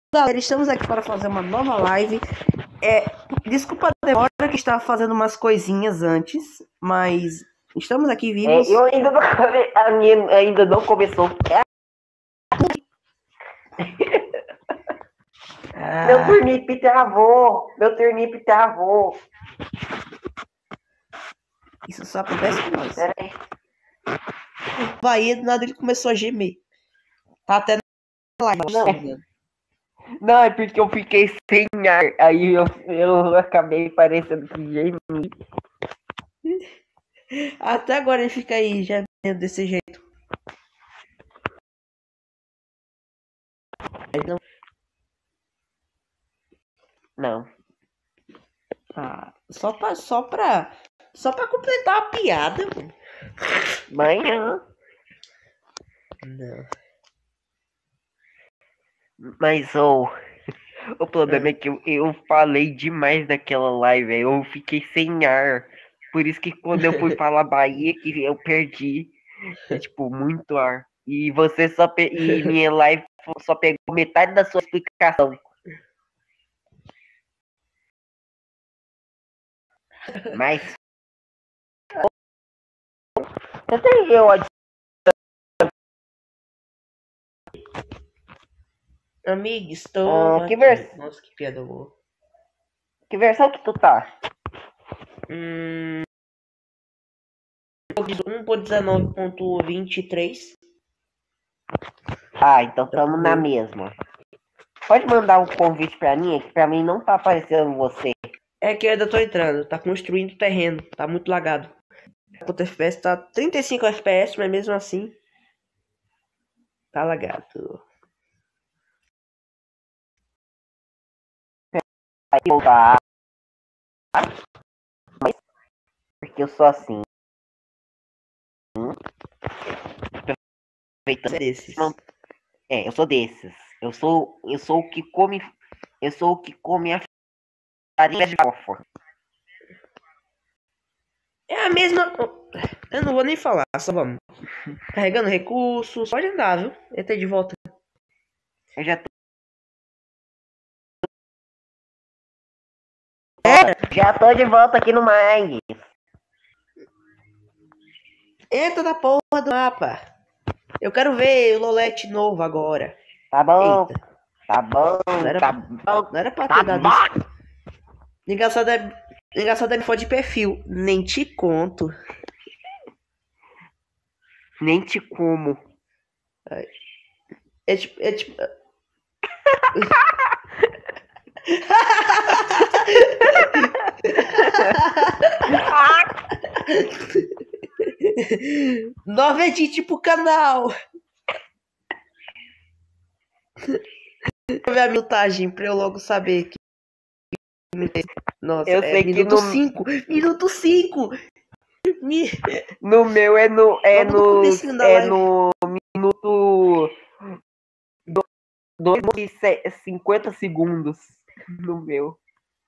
Galera, estamos aqui para fazer uma nova live. Desculpa a demora que estava fazendo umas coisinhas antes, mas estamos aqui vivos. Eu ainda não, a minha ainda não começou. Meu turnip travou. Meu turnip travou. Isso só acontece com nós. Pera aí. Bahia, do nada ele começou a gemer. Tá até na live. Não, é porque eu fiquei sem ar. Aí eu acabei parecendo que gemi. Até agora ele fica aí gemendo desse jeito. Não. Ah, só pra completar a piada, mano. Manhã. Não. Mas o problema é que eu falei demais naquela live. Aí eu fiquei sem ar. Por isso que quando eu fui falar Bahia, que eu perdi. Tipo, muito ar. E você e minha live só pegou metade da sua explicação. Mas até eu Amigo, estou. que versão? Nossa, que piada boa. Que versão que tu tá? 1.19.23. Ah, então tamo na mesma. Pode mandar um convite pra mim, que pra mim não tá aparecendo você. É que eu ainda tô entrando, tá construindo o terreno, tá muito lagado. O FPS tá 35 FPS, mas mesmo assim tá lagado. Aí eu tá. Porque eu sou assim. Desses. Eu sou desses. Eu sou o que come. Eu sou o que come a farinha de alfa. É a mesma. Eu não vou nem falar, só vamos. Carregando recursos, pode andar, viu? Entra de volta. Eu já tô. Já tô de volta aqui no Mind. Entra na porra do mapa. Eu quero ver o Lolete novo agora. Tá bom. Eita. Tá bom. Não era pra ter dado isso. Engraçado é me for de perfil. Nem te conto. Nem te como. É tipo. Nova edit pro canal. Deixa eu ver a minutagem pra eu logo saber que. Nossa, Eu sei que minuto 5. Minuto 5. No meu é no minuto 2 e 50 segundos. No meu.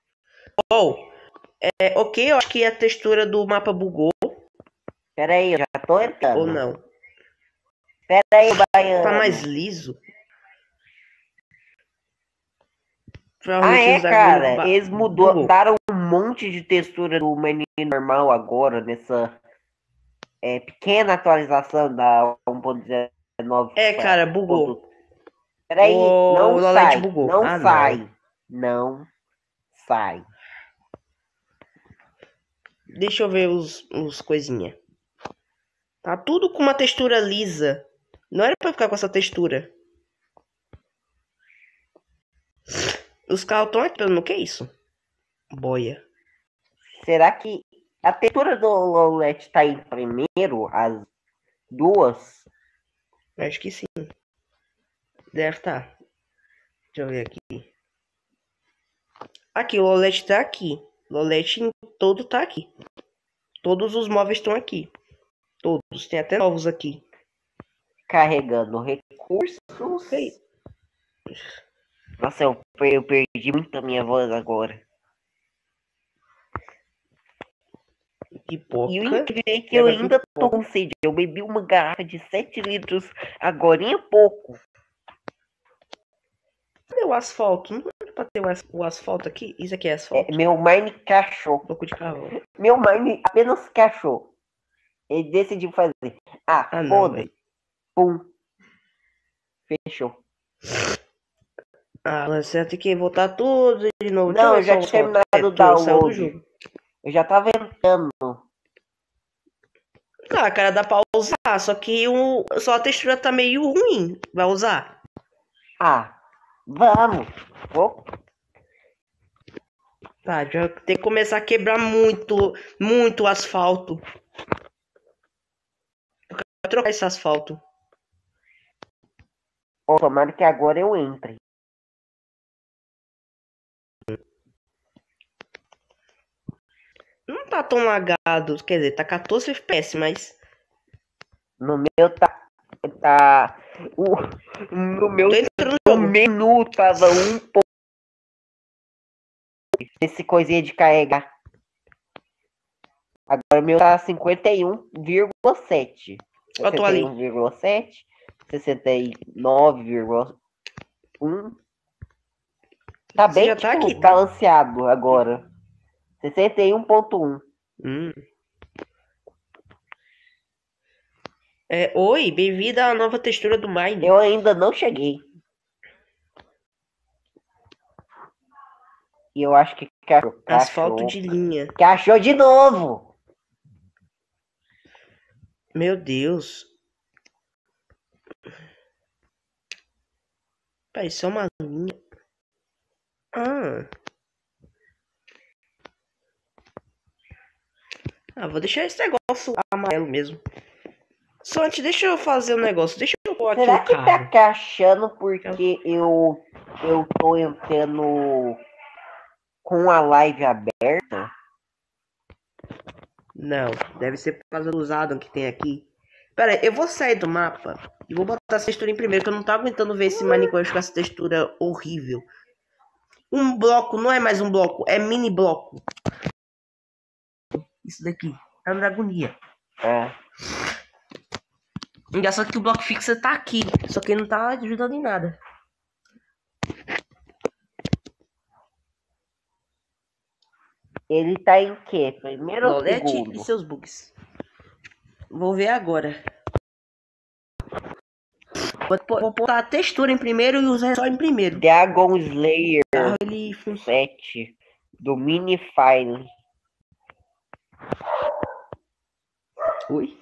Ok, eu acho que a textura do mapa bugou. Pera aí, eu já tô entrando. Ou não? Pera aí, Baiano. Tá mais liso? Cara, eles mudaram um monte de textura do menu normal agora, nessa pequena atualização da 1.19. Cara, bugou. Pera aí, não sai, bugou. não sai. Não sai. Deixa eu ver os coisinha. Tá tudo com uma textura lisa. Não era pra ficar com essa textura. Os carros estão entrando, o que é isso? Boia. Será que a textura do Lolete tá em primeiro, as duas? Acho que sim. Deve estar. Deixa eu ver aqui. Aqui, o Lolete tá aqui. O Lolete todo tá aqui. Todos os móveis estão aqui. Todos. Tem até novos aqui. Carregando recursos. Ei. Nossa, eu perdi muito a minha voz agora. Que porca. E o incrível é que eu ainda tô com sede. Eu bebi uma garrafa de 7 litros agora há pouco. Cadê o asfalto? Não era pra ter o asfalto aqui? Isso aqui é asfalto? Meu Mine cachorro. Bloco de carro. Meu Mine apenas cachorro. Ele decidiu fazer. Ah, não, Foda-se. velho. Pum. Fechou. Ah, mas você vai ter que voltar tudo de novo. Deixa eu Não, ver eu já só o tinha saldo. terminado o Tu saiu do download. jogo. Eu já tava entrando. Ah, cara, dá pra usar, só que só a textura tá meio ruim. Vai usar? Vamos. Vou. Tá, já tem que começar a quebrar muito, muito asfalto. Eu quero trocar esse asfalto. Tomara que agora eu entre. Não tá tão lagado, quer dizer, tá 14 FPS, mas... No meu tá no meu Tô entrando no no jogo. menu tava um ponto. Esse coisinha de carregar. Agora o meu tá 51,7. Ó, tô ali. 61,7. 69,1. Tá Você bem, já tá tipo, aqui, tá? balanceado agora. 61,1. Hum. Oi, bem-vinda à nova textura do Mine. Eu ainda não cheguei. E eu acho que Asfalto de linha. Cachou de novo. Meu Deus. Pareceu uma linha. Vou deixar esse negócio amarelo mesmo. Só antes, deixa eu fazer um negócio. Deixa eu pôr aqui Será o que tá carro. cachando porque eu tô entrando com a live aberta? Não, deve ser por causa dos addons que tem aqui. Pera aí, eu vou sair do mapa e vou botar essa textura em primeiro, que eu não tô aguentando ver esse Minecraft com essa textura horrível. Um bloco não é mais um bloco, é mini bloco. Isso daqui, tá na agonia. Engraçado que o bloco fixo tá aqui, só que não tá ajudando em nada. Ele tá em quê? Primeiro ou Lolete segundo? e seus bugs. Vou ver agora. Vou botar a textura em primeiro e usar só em primeiro. Dragon Slayer Ele 7 do Minifile. Oi?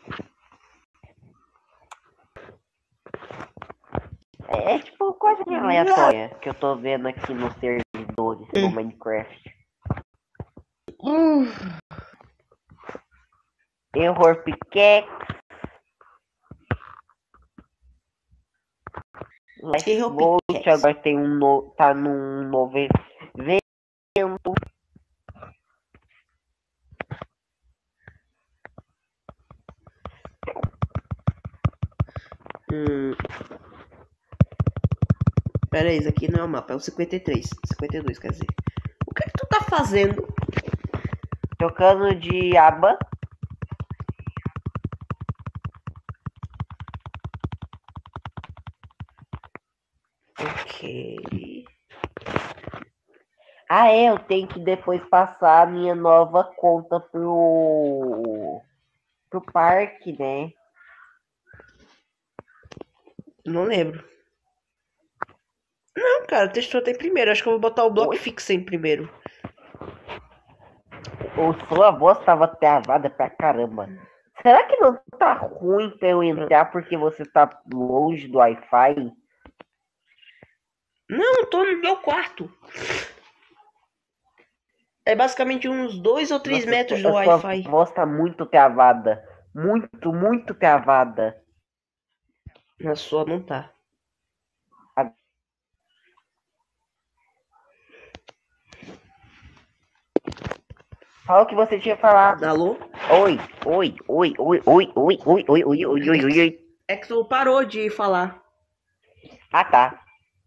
É tipo coisa aleatória que eu tô vendo aqui nos servidores do Minecraft. Error pickaxe. Error Volt pickaxe. agora tem tá num novo evento. Pera aí, isso aqui não é o mapa, é o 53. 52, quer dizer. O que é que tu tá fazendo? Trocando de aba. Ok. Eu tenho que depois passar a minha nova conta pro parque, né? Não lembro. Não, cara, a textura tá em primeiro. Acho que eu vou botar o bloco Oi? fixo em primeiro. Sua voz tava travada pra caramba. Será que não tá ruim pra eu entrar porque você tá longe do Wi-Fi? Não, eu tô no meu quarto. É basicamente uns 2 ou 3 metros do A sua Wi-Fi. voz tá muito travada. Muito, muito travada. Na sua não tá. Fala o que você tinha falado. Alô? Oi, oi, oi, oi, oi, oi, oi, oi, oi, oi, oi, oi, oi. É que tu parou de falar. Tá.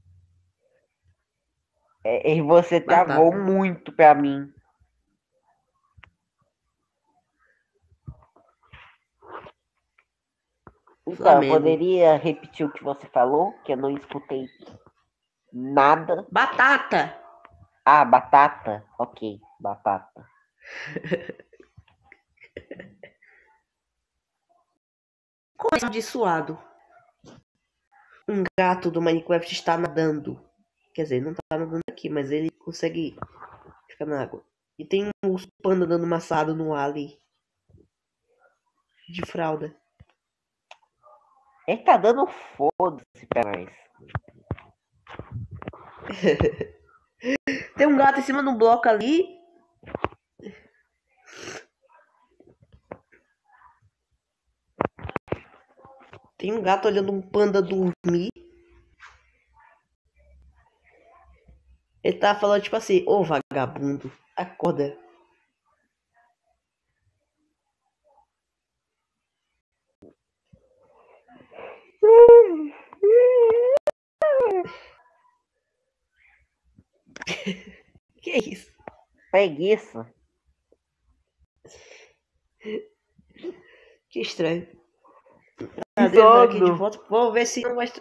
E você Tá. travou muito pra mim. Então, Flamengo. poderia repetir o que você falou? Que eu não escutei. Nada. Batata! Ah, batata. Ok, batata. Como é amaldiçoado? Um gato do Minecraft está nadando. Quer dizer, não tá nadando aqui, mas ele consegue ficar na água. E tem um urso panda dando uma assada no ali. De fralda. Ele tá dando foda-se pra nós. Tem um gato em cima de um bloco ali. Tem um gato olhando um panda dormir. Ele tá falando tipo assim, ô vagabundo, acorda. Que é isso? Preguiça. Que estranho. Cadê ele vai aqui de Sono. volta? Vamos ver se não vai.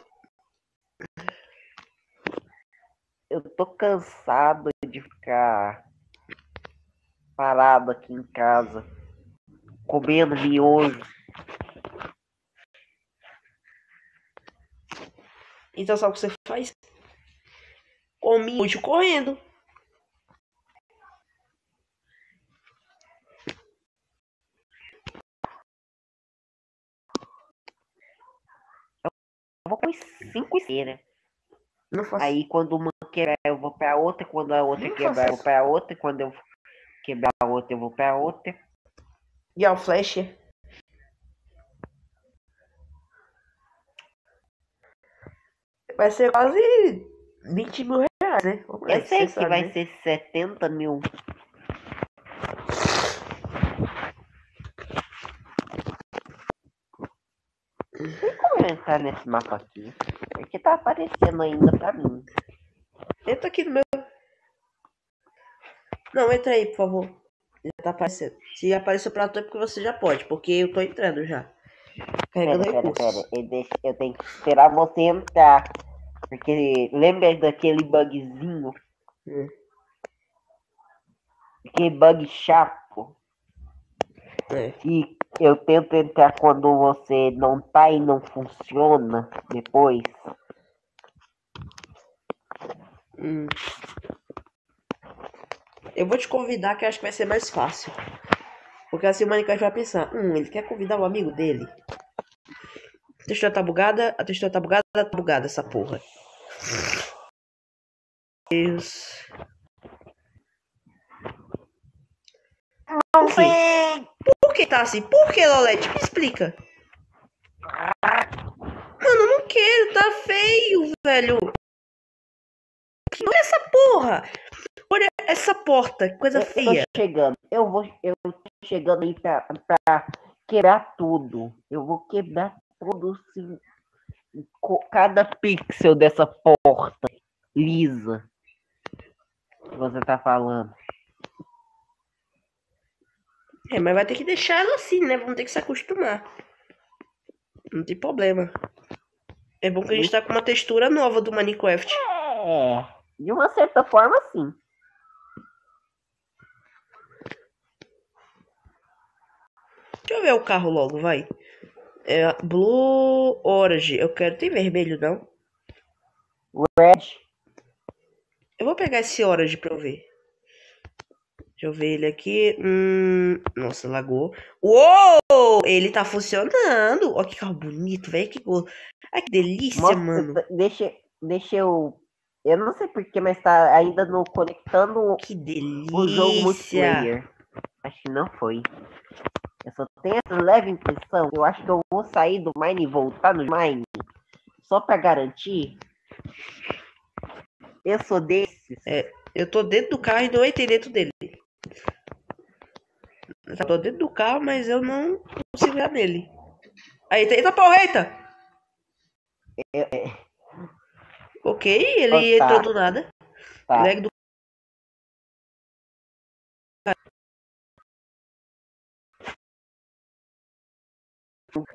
Eu tô cansado de ficar parado aqui em casa, comendo miojo. Então sabe o que você faz? Come hoje correndo. Eu vou com 5 esteiras. Não faço. Aí quando uma quebrar, eu vou pra outra. Quando a outra Não quebrar, faço eu vou pra outra. Quando eu quebrar a outra, eu vou pra outra. E ao flash? Vai ser quase 20 mil reais, né? Vamos lá, Eu sei você que sabe, vai né? ser 70 mil. Tem como eu entrar nesse mapa aqui? Porque tá aparecendo ainda pra mim. Entra aqui no meu. Não, entra aí, por favor. Já tá aparecendo. Se apareceu pra tu é porque você já pode, porque eu tô entrando já. Carregando recursos. Eu tenho que esperar você entrar. Porque lembra daquele bugzinho? Hum. Aquele bug chato. É. Que eu tento entrar quando você não tá e não funciona depois. Hum. Eu vou te convidar que eu acho que vai ser mais fácil. Porque assim o Minecraft vai pensar, ele quer convidar o amigo dele. A textura tá bugada, tá bugada essa porra. Deus. Não Por quê? sei! Por que tá assim? Por que, Lolete? Me explica. Mano, eu não quero, tá feio, velho. Olha essa porra. Olha essa porta, que coisa Eu tô feia. chegando. Eu tô chegando aí pra quebrar tudo. Eu vou quebrar tudo sim, cada pixel dessa porta lisa que você tá falando. É, mas vai ter que deixar ela assim, né? Vamos ter que se acostumar. Não tem problema. É bom que a gente tá com uma textura nova do Minecraft. É, de uma certa forma, sim. Deixa eu ver o carro logo, vai. É Blue Orange. Eu quero. Tem vermelho, não? Red, Eu vou pegar esse Orange pra eu ver. Deixa eu ver ele aqui. Nossa, lagou. Uou! Ele tá funcionando. Olha que carro bonito, velho. Que gol. Ai, que delícia, mano. deixa eu. Eu não sei porquê, mas tá ainda no conectando Que o jogo delícia. multiplayer. Acho que não foi. Eu só tenho essa leve impressão. Eu acho que eu vou sair do Mine e voltar no Mine. Só pra garantir. Eu sou desses. É, eu tô dentro do carro e não entrei dentro dele. Eu tô dentro do carro, mas eu não consigo ir nele. Aí, eita porra, eita! Ok, Oh, ele entrou tá, do nada. tá. Leg do...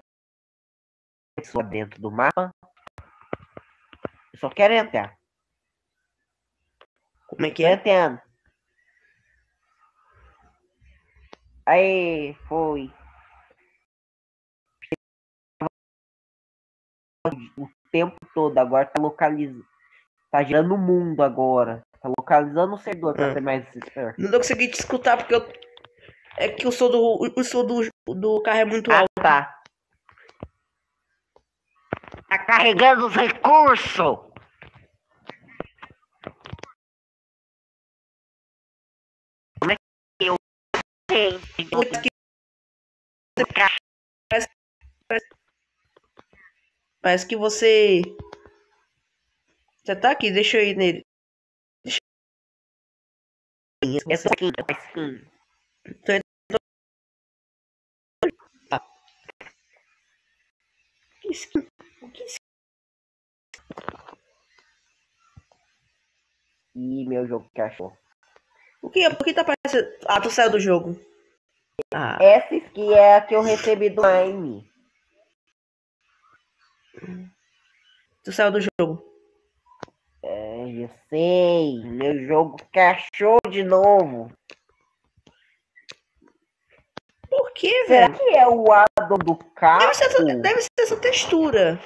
Pessoa dentro do mapa. Eu só quero entrar. Como é que Tô é? entendendo. Aí, foi. O tempo todo, agora tá localizando. Tá girando o mundo agora. Tá localizando o servidor, pra ser mais sincero. Não tô conseguindo te escutar porque é que o som do carro é muito Ah, alto. tá. Tá carregando os recursos. Como é que eu sei? Puta que- Parece, parece- parece que você. Você tá aqui, deixa eu ir nele. Eu tô aqui, Tô indo- Ah, que skin? Que skin? Ih, meu jogo que achou. O que tá aparecendo? Ah, tu saiu do jogo. Ah, Essa skin é a que eu recebi do Mine. tu saiu do jogo. É, eu sei. Meu jogo que achou de novo. Por que, Será velho? que é o Adam do carro? Deve ser essa textura.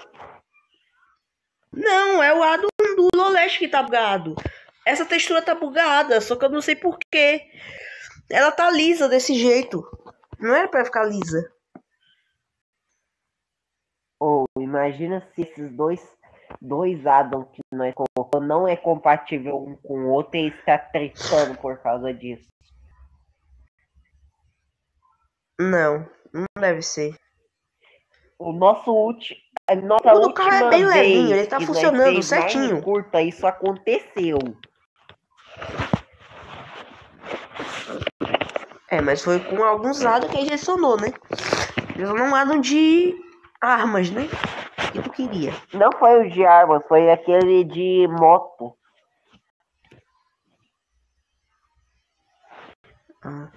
Não, é o A do Loleste que tá bugado. Essa textura tá bugada, só que eu não sei por quê. Ela tá lisa desse jeito. Não era pra ficar lisa. Ou imagina se esses dois Adam que nós colocamos não é compatível um com o outro e está tretando por causa disso. Não, não deve ser. O nosso a nossa O do carro é última bem levinho, vez ele tá que nós funcionando fez Mine certinho. curta, isso aconteceu. É, mas foi com alguns lados que direcionou, né? Direcionou um lado de armas, né? Que tu queria. Não foi o de armas, foi aquele de moto. Ah.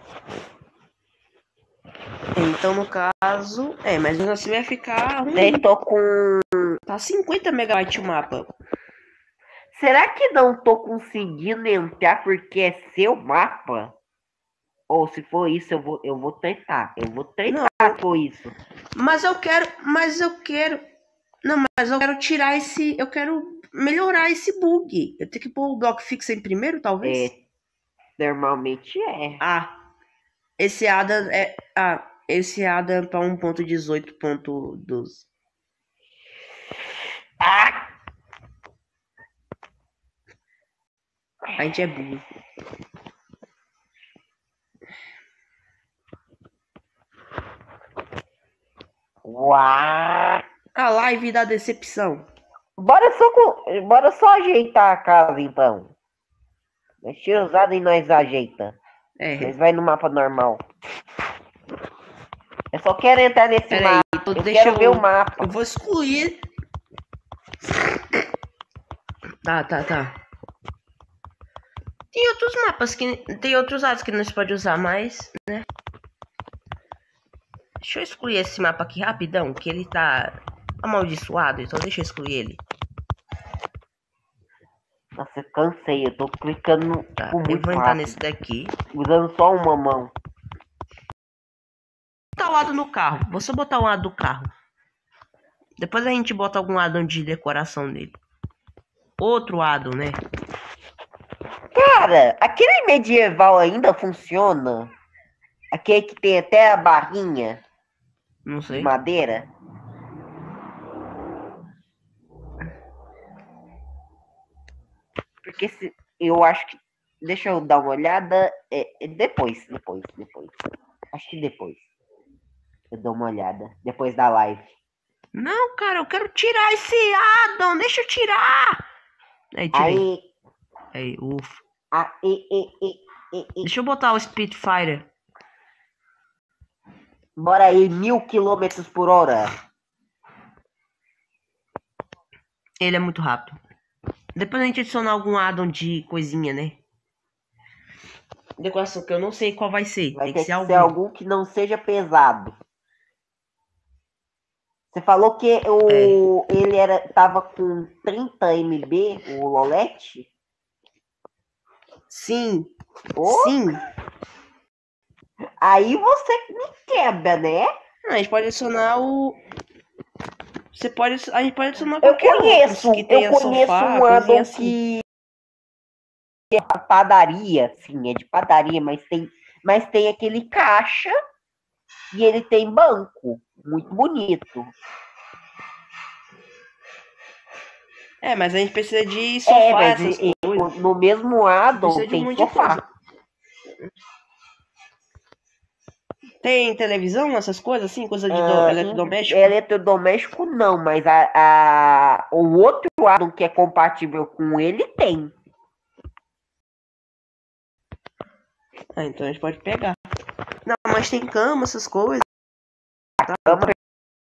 Então, no caso... É, mas mesmo assim vai ficar ruim. Daí tô com. Tá 50 megabytes o mapa. Será que não tô conseguindo entrar porque é seu mapa? Ou se for isso, eu vou tretar. Eu vou tretar Não, se for isso. mas eu quero... Não, mas eu quero tirar esse... Eu quero melhorar esse bug. Eu tenho que pôr o bloco fixo em primeiro, talvez? É, normalmente é. Ah, esse ADA é... Ah, esse ADA é pra 1.18.12. Ah! A gente é burro. Uau! A live da decepção. Bora só ajeitar a casa então. Nós tira usado e nós ajeita. É, Nós vai no mapa normal. Eu só quero entrar nesse pera aí. mapa. Eu Deixa quero ver o mapa. Eu vou excluir. Tá. Tem outros mapas que... Tem outros lados que não se pode usar mais, né? Deixa eu excluir esse mapa aqui rapidão, que ele tá amaldiçoado, então deixa eu excluir ele. Nossa, eu cansei. Eu tô clicando Tá, tipo, eu muito vou entrar rápido. nesse daqui. Usando só uma mão. Botar o lado no carro. Vou só botar o lado do carro. Depois a gente bota algum addon de decoração nele. Outro addon, né? Cara, aquele medieval ainda funciona? Aquele que tem até a barrinha Não de sei. madeira? Porque se, eu acho que. Deixa eu dar uma olhada. Depois. Acho que depois. Eu dou uma olhada. Depois da live. Não, cara, eu quero tirar esse addon. Deixa eu tirar. Aí, tirei. Aí, ufa. Deixa eu botar o Spitfire. Bora aí, 1000 km/h. Ele é muito rápido. Depois a gente adiciona algum addon de coisinha, né? Decoração que eu não sei qual vai ser. Vai Tem que ter ser que ser algum. algum que não seja pesado. Você falou que ele tava com 30 MB, o Lolete? Sim, Ô, sim. aí você me quebra, né? A gente pode adicionar o. A gente pode adicionar Eu qualquer outros que eu tenha conheço sofá, um coisinha addon assim. que é a padaria, sim, é de padaria, mas tem aquele caixa e ele tem banco, muito bonito. É, mas a gente precisa de É, sofá, mas essas coisas. no mesmo addon Precisa de um tem monte de coisa. sofá. Tem televisão, essas coisas assim, coisa de Em eletrodoméstico? eletrodoméstico não, mas o outro addon que é compatível com ele tem. Ah, então a gente pode pegar. Não, mas tem cama, essas coisas. Tá, Cama. tá.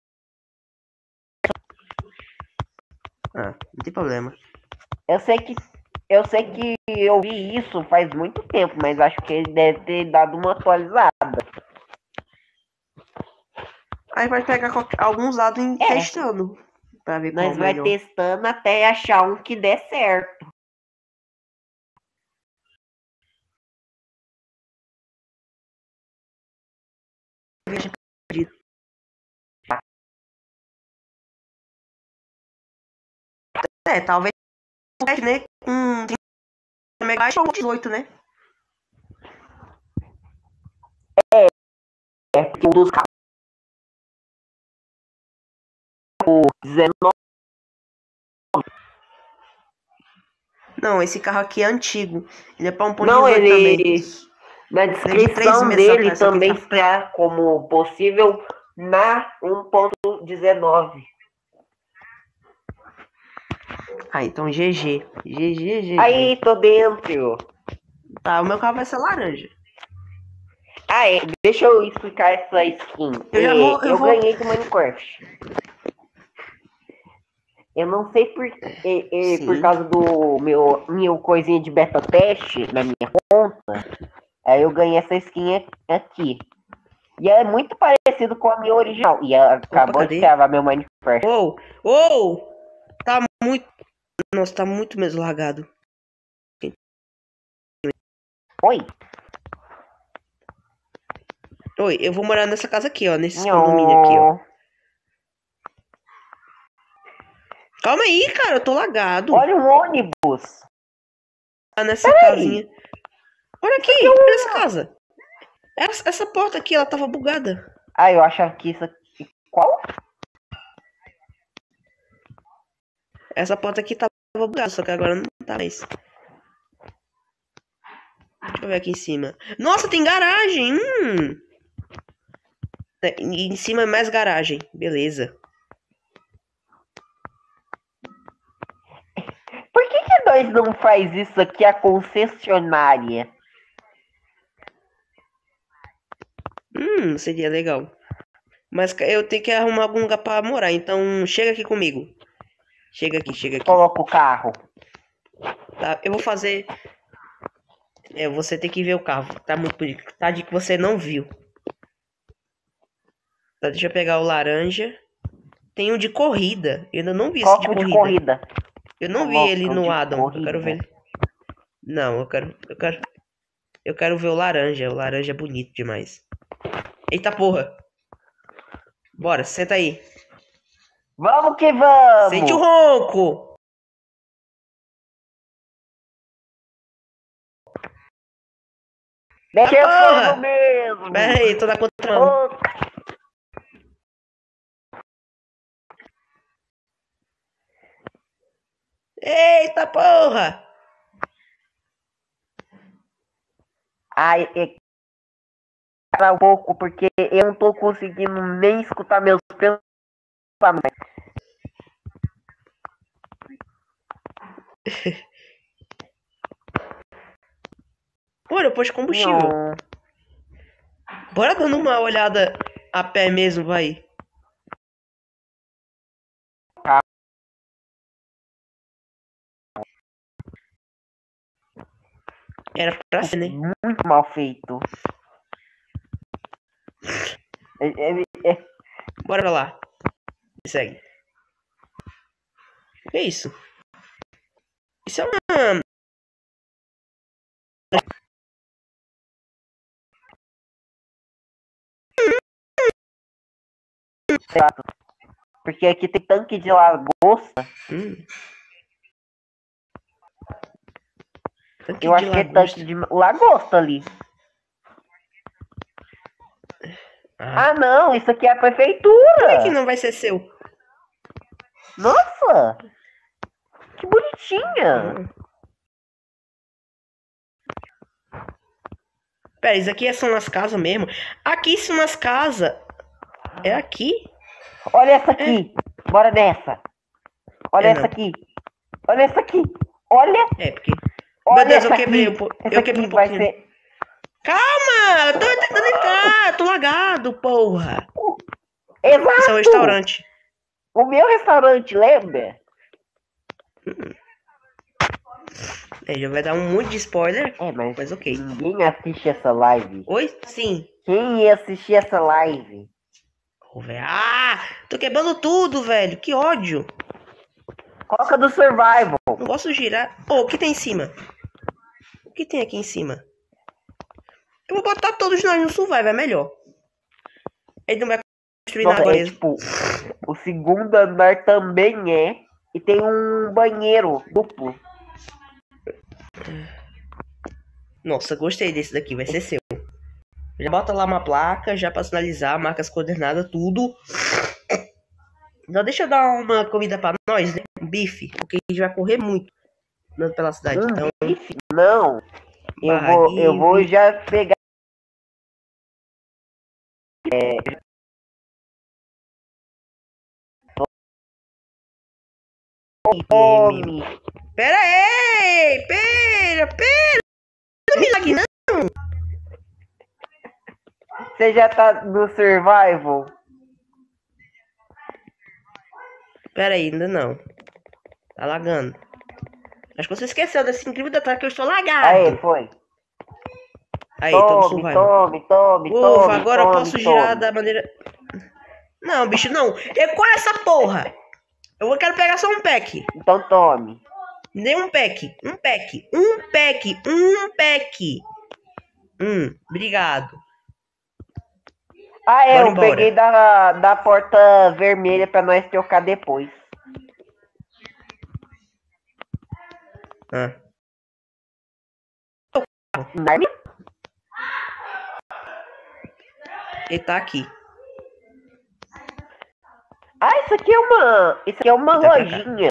Ah, não tem problema. Eu sei que eu vi isso faz muito tempo, mas acho que ele deve ter dado uma atualizada. Aí vai pegar alguns lados É, testando. Pra ver qual é nós o vai melhor. testando até achar um que dê certo. É, talvez, né? Com 30 megabytes ou 18, né? É, porque um dos carros 19. Não, esse carro aqui é antigo. Ele é pra Não, 1.18 também. na Ele é de 3 descrição meses dele atrás, só que ele também tá. está como possível na 1.19. Ah, então GG. GG, GG. Aí, tô dentro. Tá, o meu carro vai ser laranja. Ah, é, deixa eu explicar essa skin. Eu já vou. Eu Eu vou. ganhei do Minecraft. Eu não sei por Sim. causa do meu coisinha de beta teste na minha conta. Aí eu ganhei essa skin aqui. E é muito parecido com a minha original. E Opa, acabou de cadê? travar meu Minecraft. Uou! Uou! Tá muito. Nossa, tá muito mesmo lagado. Oi? Oi, eu vou morar nessa casa aqui, ó. Nesse condomínio aqui, ó. Nhô. Calma aí, cara, eu tô lagado. Olha um ônibus. Tá nessa Peraí. casinha. Olha Isso aqui é aqui, olha essa um. casa. Essa porta aqui, ela tava bugada. Ah, eu achava que isso aqui. Qual? Essa porta aqui tava bugada, só que agora não tá mais. Deixa eu ver aqui em cima. Nossa, tem garagem! E em cima é mais garagem. Beleza. Por que nós não faz isso aqui a concessionária? Seria legal. Mas eu tenho que arrumar algum lugar pra morar, então chega aqui comigo. Chega aqui, chega aqui. Coloca o carro. Tá, eu vou fazer. Você tem que ver o carro. Tá muito bonito. Tá de que você não viu. Tá, deixa eu pegar o laranja. Tem um de corrida. Eu ainda não vi esse de Coloca o de corrida. corrida. Eu não vi ele Coloca o no de Adam. Eu quero ver corrida. ele. Não, eu quero ver o laranja. O laranja é bonito demais. Eita porra. Bora, senta aí. Vamos que Sente o vamos! ronco. A Deixa eu falando porra. mesmo! Pera aí, tô na contramão. Ô, Eita porra. ai, para um pouco, porque eu não tô conseguindo nem escutar meus pensamentos. Olha, eu pus combustível. Nhô. Bora dando uma olhada a pé mesmo, vai. Era pra ser, né? Muito mal feito. Bora pra lá. Segue. O que é isso? Isso é uma Exato. Porque aqui tem tanque de lagosta. Tanque Eu de acho que é lagosta. tanque de lagosta ali. Ah, não, isso aqui é a Como é que prefeitura. não vai ser seu? Nossa, que bonitinha. Pera, isso aqui são as casas mesmo? Aqui são as casas. É aqui? Olha essa aqui. Bora nessa. Olha É essa não. aqui. Olha essa aqui. Olha. É, porque... Meu Olha Deus, eu essa quebrei aqui. Essa eu quebrei aqui um vai pouquinho. ser... Calma! Eu tô tentando entrar! Tô lagado, porra! Isso é um Exato. restaurante. O meu restaurante, lembra? É, já vai dar um monte de spoiler. É, mas ok. ninguém assiste essa live. Oi? Sim. Quem ia assistir essa live? Oh, velho. Ah! Tô quebrando tudo, velho. Que ódio. Coloca do Survival. Não gosto de girar. Oh, o que tem em cima? O que tem aqui em cima? Eu vou botar todos nós no survival, é melhor. Ele não vai construir Nossa, nada é mesmo. tipo, o segundo andar também é. E tem um banheiro duplo. Nossa, gostei desse daqui, vai ser seu. Já bota lá uma placa, já pra sinalizar, marcas coordenadas, tudo. Então deixa eu dar uma comida pra nós, né? Um bife, porque a gente vai correr muito andando pela cidade. Então, Bife? Não. Eu vou Baguio. já pegar. Tome. Pera aí! Pera! Não me lague, não! Você já tá no Survival? Pera aí, ainda não. Tá lagando. Acho que você esqueceu desse incrível detalhe que eu estou lagado. Aí, foi. Aí, tô no Tome, survival. tome. Ufa, agora eu posso girar da maneira... Não, bicho, não. Qual é essa porra? Eu quero pegar só um pack. Então tome. Dê um pack. Obrigado. Ah, Bora eu embora. peguei da porta vermelha pra nós trocar depois. Ele tá aqui. Ah, isso aqui é uma lojinha.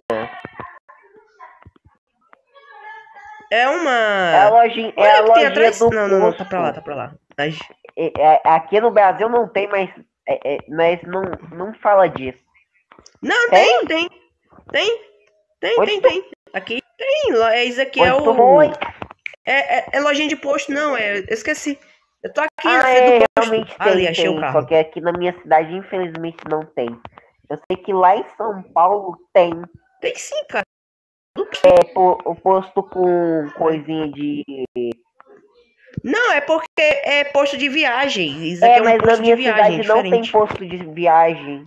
É uma... É a lojinha, Olha o que tem lojinha atrás. do Não, posto. tá pra lá. Mas... Aqui no Brasil não tem, mas nós não fala disso. Não, Tem? tem. Onde Tem. Aqui tem. Isso aqui é Onde tu o... foi? É lojinha de posto, não. Eu esqueci. Eu tô aqui na Ah, frente do posto. realmente Ali, achei o tem. Só carro. que aqui na minha cidade, infelizmente, não tem. Eu sei que lá em São Paulo tem. Tem sim, cara. O posto com coisinha de... Não, é porque é posto de viagem. Isso aqui é um mas na posto de minha viagem, cidade não tem diferente. posto de viagem.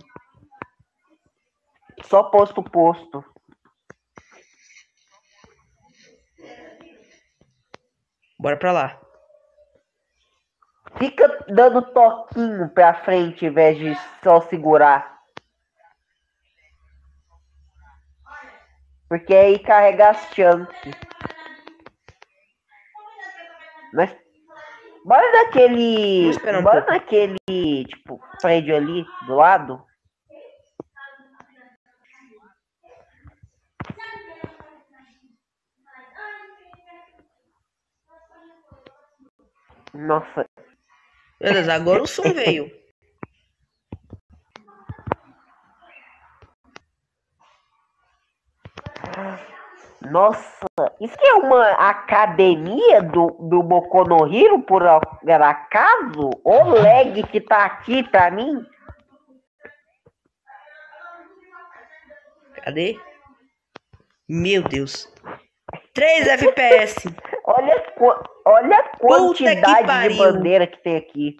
Só posto. Bora pra lá. Fica dando toquinho pra frente em vez de só segurar. Porque aí carrega as chances. Mas bora Vamos esperar um pouco. naquele, tipo, prédio ali do lado. Nossa. Beleza, agora o som veio. Nossa, isso que é uma academia do Boku no Hero, por acaso? O lag que tá aqui pra mim? Cadê? Meu Deus. 3 FPS. Olha a quantidade de pariu. bandeira que tem aqui.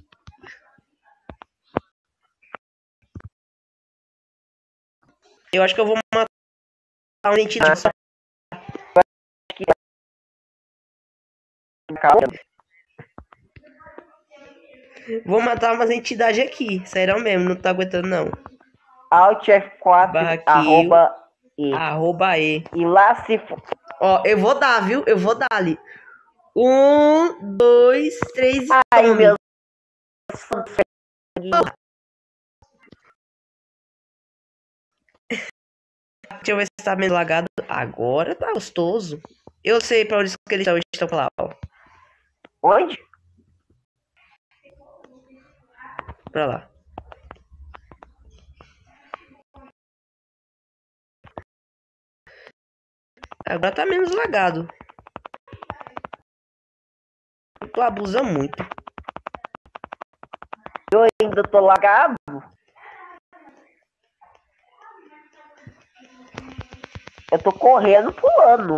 Eu acho que eu vou matar um identidade. Vou matar umas entidades aqui. Sério mesmo, não tá aguentando não. Alt F4, Barra kill, arroba E. arroba E. E lá se... Ó, eu vou dar, viu? Eu vou dar ali. 1, 2, 3 e Ai, tome. meu... Deixa eu ver se tá meio lagado. Agora tá gostoso. Eu sei pra onde que eles estão lá, ó. Onde? Pra lá. Agora tá menos lagado. Tu abusa muito. Eu ainda tô lagado. Eu tô correndo, pulando.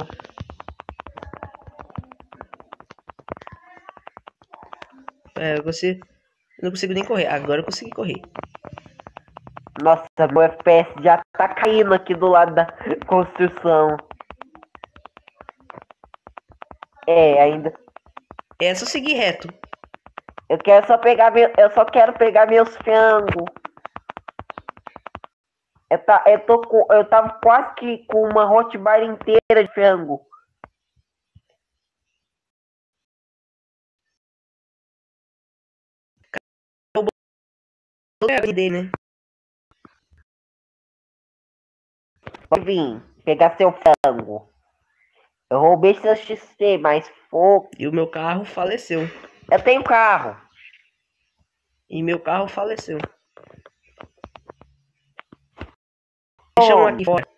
É, eu não consigo nem correr. Agora eu consegui correr. Nossa, meu FPS já tá caindo aqui do lado da construção. É, ainda. É só seguir reto. Eu só quero pegar meus frangos. Eu tava quase que com uma hotbar inteira de frango. Eu dei, né? Pode vir pegar seu frango. Eu roubei seu XP, mas fogo. E o meu carro faleceu. Eu tenho carro. E meu carro faleceu. Deixa um aqui fora.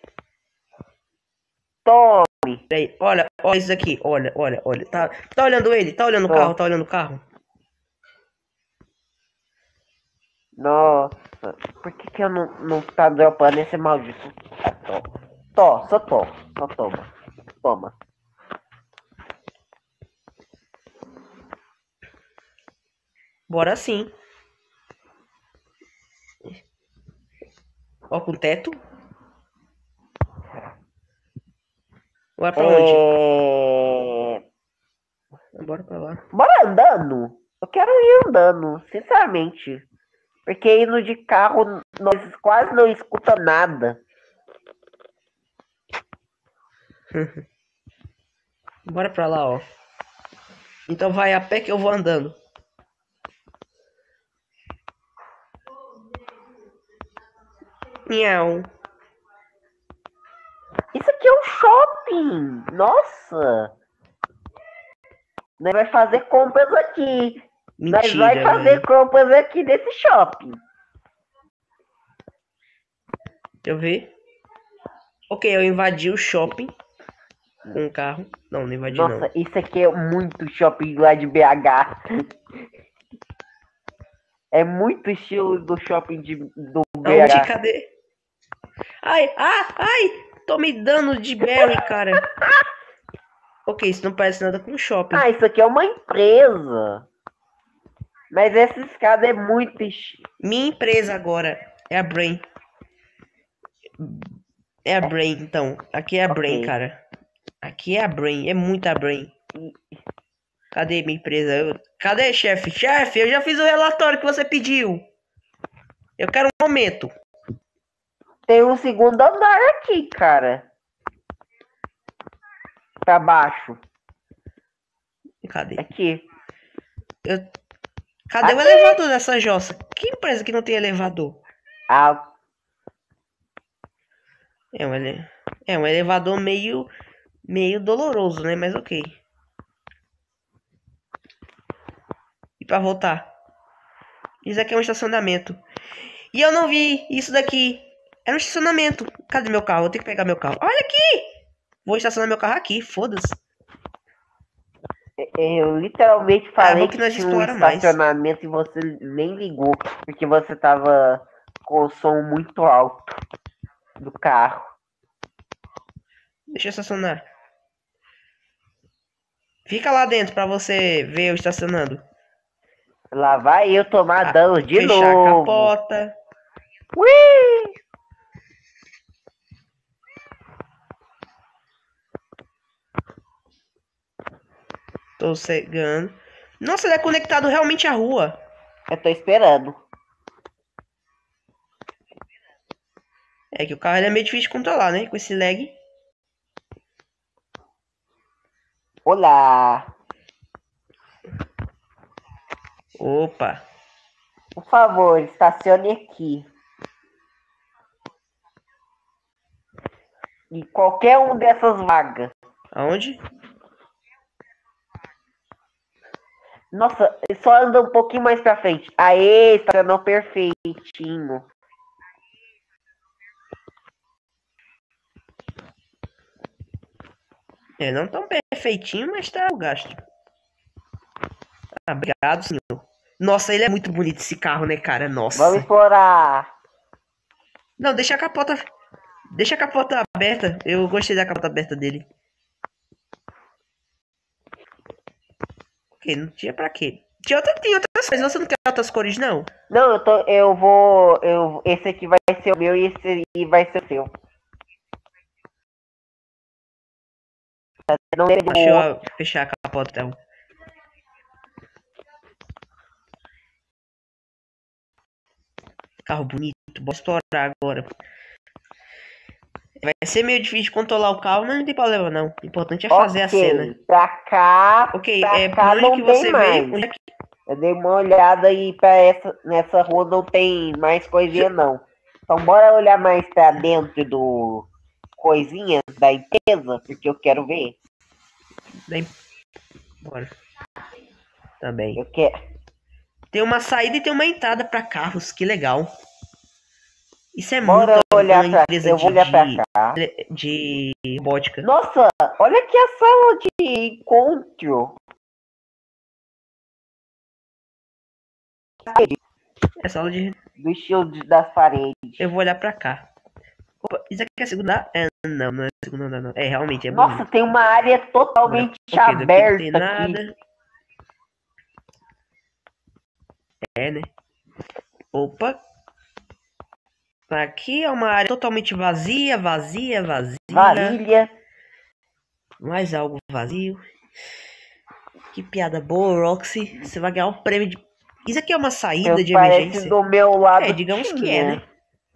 Tome. Peraí, olha isso aqui. Olha. Tá olhando ele? Tá olhando o carro? Tá olhando o carro? Nossa, por que eu não tá dropando esse maldito? Só toma. Toma. Bora sim. Ó, com teto. Vai pra onde? Bora pra lá. Bora andando. Eu quero ir andando, sinceramente. Porque indo de carro, nós quase não escuta nada. Bora pra lá, ó. Então vai a pé que eu vou andando. Miau. Isso aqui é um shopping. Nossa. Nós vai fazer compras aqui. Nós vai Mentira, fazer velho. compras aqui nesse shopping. Deixa eu ver. Ok, eu invadi o shopping com o carro. Não invadi não. Nossa, isso aqui é muito shopping lá de BH. É muito estilo do shopping do Aonde? BH. Cadê? Ai! Tô me dando de berry, cara. Ok, isso não parece nada com shopping. Ah, isso aqui é uma empresa. Mas essa escada é muito... Minha empresa agora é a Brain. É a Brain, então. Aqui é a Brain, cara. Aqui é a Brain. É muita Brain. Cadê minha empresa? Cadê, chefe? Chefe, eu já fiz o relatório que você pediu. Eu quero um aumento. Tem um segundo andar aqui, cara. Pra baixo. Cadê? Aqui. Cadê o elevador dessa jossa? Que empresa que não tem elevador? Ah, É um elevador meio doloroso, né? Mas ok. E pra voltar? Isso aqui é um estacionamento. E eu não vi isso daqui. Era um estacionamento. Cadê meu carro? Eu tenho que pegar meu carro. Olha aqui! Vou estacionar meu carro aqui, foda-se. eu literalmente falei bom que que nós tinha um explora mais. estacionamento e você nem ligou. Porque você tava com o som muito alto do carro. Deixa eu estacionar. Fica lá dentro pra você ver eu estacionando. Lá vai eu tomar dano de Fechar a novo. capota. Ui! Tô cegando. Nossa, ele é conectado realmente à rua. Eu tô esperando. É que o carro ele é meio difícil de controlar, né? Com esse lag. Olá. Opa. Por favor, estacione aqui. Em qualquer um dessas vagas. Aonde? Nossa, só anda um pouquinho mais pra frente. Aê, estacionou perfeitinho. É, não tão perfeitinho, mas tá o gasto. Ah, obrigado, senhor. Nossa, ele é muito bonito esse carro, né, cara? Vamos Nossa. explorar. Não, deixa a capota. Deixa a capota aberta. Eu gostei da capota aberta dele. Ok, não tinha pra quê? Tem outras coisas. Você não quer outras cores, não? Não, esse aqui vai ser o meu e esse vai ser o seu. Não é Deixa eu fechar a capota, então. Carro bonito. Bora explorar agora. Vai ser meio difícil de controlar o carro, mas não tem problema, não. O importante é fazer a cena. Pra cá, Ok, pra por cá onde não que tem você mais. veio? Onde é que... Eu dei uma olhada e nessa rua não tem mais coisinha não. Então bora olhar mais pra dentro do coisinhas da empresa, porque eu quero ver. Bora. Também. Eu quero. Tem uma saída e tem uma entrada pra carros. Que legal. Isso é Bora muito olhar uma pra. empresa Eu vou olhar pra cá. de robótica. Nossa, olha aqui a sala de encontro. É sala de... Do estilo das paredes. Eu vou olhar pra cá. Opa, isso aqui é segunda... não é segunda andar, não. É, realmente, é Nossa, bonito. tem uma área totalmente Ok, daqui não tem aberta nada. aqui. É, né? Opa. Aqui é uma área totalmente vazia. Varilha. Mais algo vazio. Que piada boa, Roxy. Você vai ganhar um prêmio de... Isso aqui é uma saída de Parece emergência? do meu lado. É, digamos que é, né?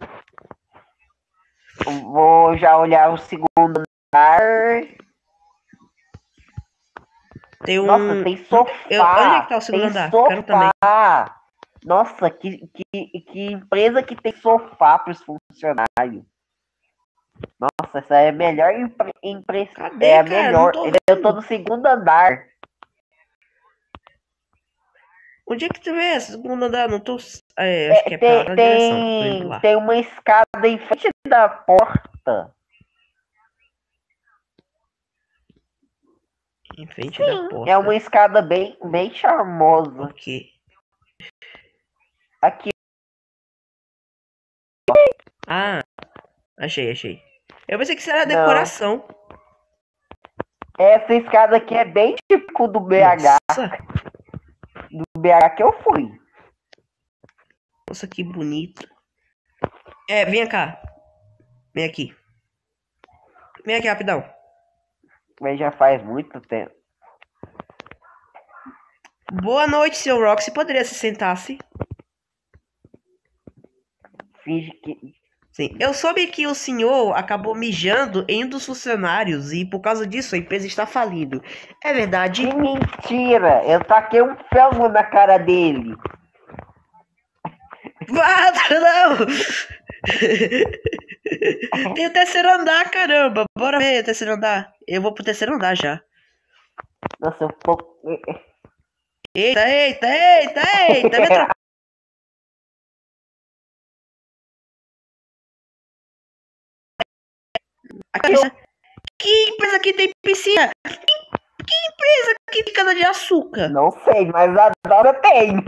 Vou já olhar o segundo andar. Tem um... Nossa, tem sofá. Onde é que tá o segundo Tem andar? sofá. Quero também. Nossa, que empresa que tem sofá para os funcionários. Nossa, essa é a melhor empresa. Cadê, É a cara? melhor. Não tô Eu tô no segundo andar. Onde é que tu vê esse segundo andar? Não tô... É, acho que é pra outra Tem, direção. Tô indo lá. tem uma escada em frente da porta. Em frente da porta. É uma escada bem charmosa. Ok. Aqui. Ah, achei. Eu pensei que isso era Não. decoração. Essa escada aqui é bem típico do BH. Nossa. Do BH que eu fui. Nossa, que bonito. É, vem cá. Vem aqui. Vem aqui rapidão. Mas já faz muito tempo. Boa noite, seu Roxy. Poderia se sentar-se? Finge que. Sim. Eu soube que o senhor acabou mijando em um dos funcionários e por causa disso a empresa está falindo. É verdade? Que mentira! Eu taquei um felmo na cara dele. Ah, não! Tem o terceiro andar, caramba. Bora ver o terceiro andar. Eu vou pro terceiro andar já. Nossa, eu tô. Eita! Me atropelou. Que empresa que tem piscina? Que empresa que tem cana de açúcar? Não sei, mas a Dora tem.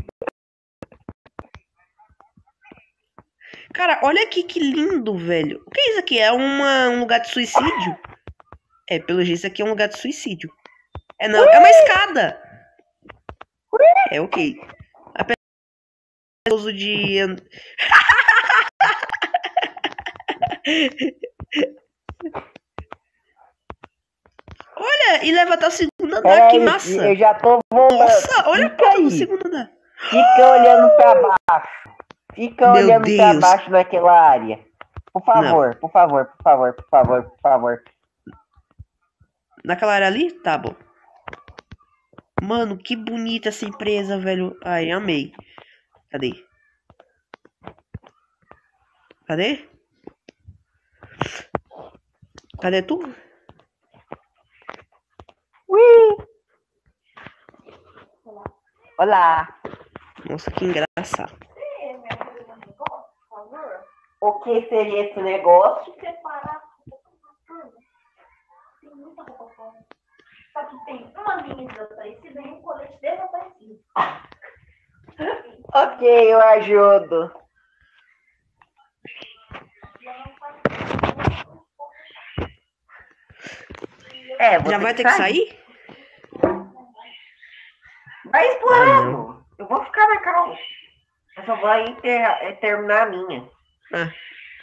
Cara, olha aqui que lindo, velho. O que é isso aqui? É um lugar de suicídio? É, pelo jeito isso aqui é um lugar de suicídio. É não, é uma escada. É, ok. Apesar do uso de... Olha, e leva até o segundo andar, que Peraí, massa. eu já tô voltando. Nossa, olha a Fica porta do aí. segundo andar. Fica olhando pra baixo. Fica Meu olhando pra Deus. baixo naquela área. Por Não. favor, por favor, por favor, por favor, por favor. Naquela área ali? Tá bom. Mano, que bonita essa empresa, velho. Ai, amei. Cadê? Cadê? Cadê tu? Ui! Olá. Nossa, que engraçado. O que seria esse negócio? Separar tem muita roupa fora. Só que tem uma linha desaparecida e um colete desaparecido. Ok, eu ajudo. Já vai ter que sair? Vai explorando. Eu vou ficar na calma. Eu só vou aí terminar a minha. Ah.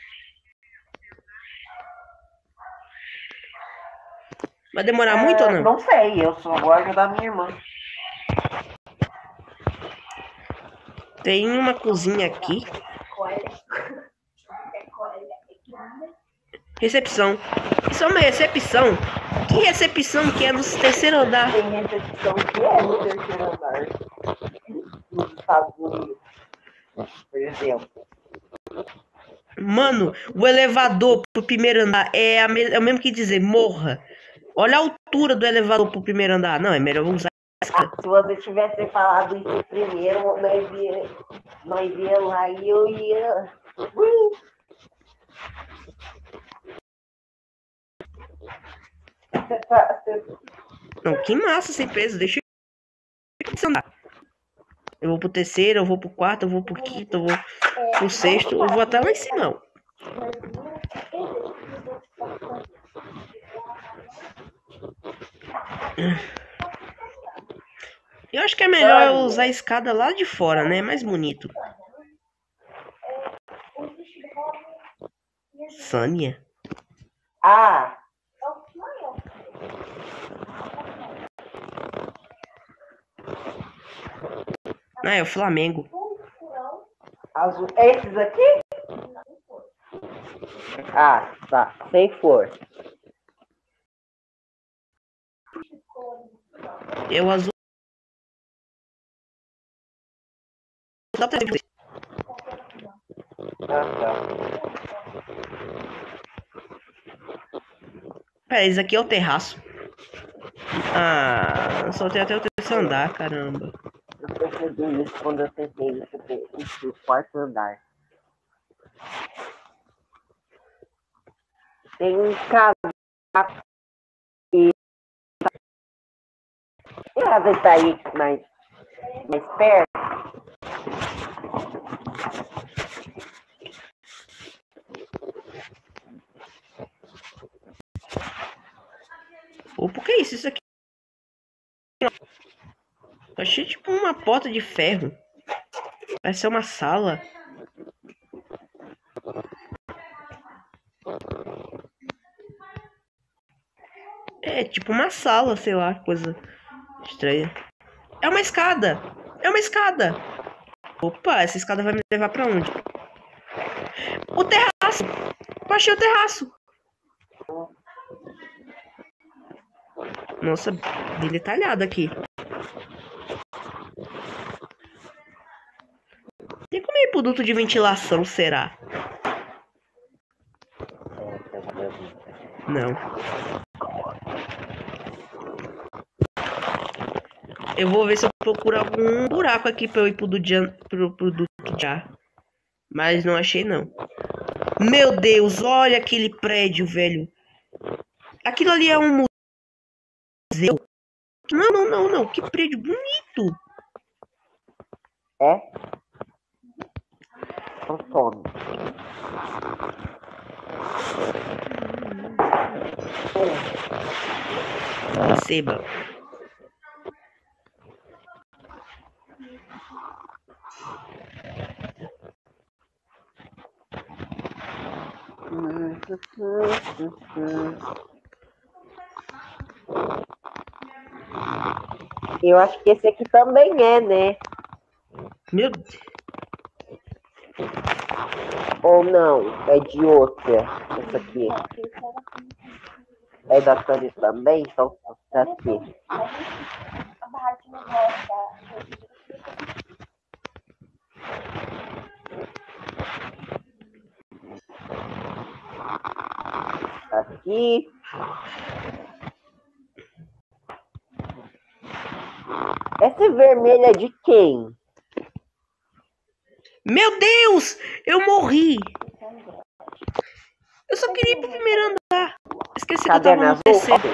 Vai demorar muito ou não? Não sei, eu só vou ajudar minha irmã. Tem uma cozinha aqui. Recepção. Isso é uma recepção? Que recepção que é no terceiro andar? Tem recepção que é no terceiro andar. Nos Estados Unidos, por exemplo. Mano, o elevador pro primeiro andar é o mesmo que dizer morra. Olha a altura do elevador pro primeiro andar. Não, é melhor usar. Se você tivesse falado isso primeiro, nós ia lá e eu ia. Não, que massa essa empresa. Deixa eu andar. Eu vou pro terceiro, eu vou pro quarto, eu vou pro quinto, eu vou pro sexto, eu vou até lá em cima. Não. Eu acho que é melhor eu usar a escada lá de fora, né? É mais bonito. Sânia? Ah! Ah, é o Flamengo. Azul. Esses aqui? Ah, tá. Sem for. É o azul. Dá pra ver. Pera, esse aqui é o terraço. Ah, só tem até o terceiro andar, caramba. Eu percebi isso quando eu tentei esse quarto andar. Tem um casaco e a casa tá aí mais perto. Opa, o que é isso? Isso aqui. Eu achei tipo uma porta de ferro. Parece ser uma sala. É tipo uma sala, sei lá, coisa estranha. É uma escada! É uma escada! Opa, essa escada vai me levar pra onde? O terraço! Eu achei o terraço! Nossa, bem detalhado aqui. Tem como ir pro duto de ventilação, será? Não. Eu vou ver se eu procuro algum buraco aqui pra eu ir pro duto de ar. Mas não achei, não. Meu Deus, olha aquele prédio, velho. Aquilo ali é um museu? Não, não, não, não. Que prédio bonito. É? Tô sono. Receba. Eu acho que esse aqui também é, né? Meu Deus. Ou não, é de outra. Essa aqui. É da Tânia também? Então, tá aqui. A barra de negócio Aqui. Essa vermelha é de quem? Meu Deus! Eu morri! Eu só queria ir pro primeiro andar. Esqueci que eu tava Caderno no azul? PC. Ok.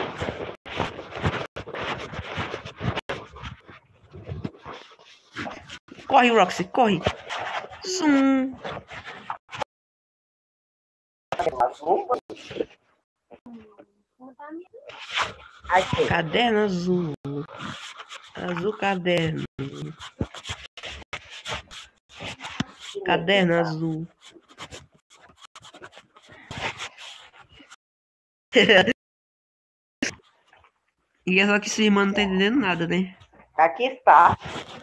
Corre, Roxy, corre. Sum. Azul? Aqui. Caderno azul. Azul caderno. Caderno azul. E é só que sua irmã não tá entendendo nada, né? Aqui está.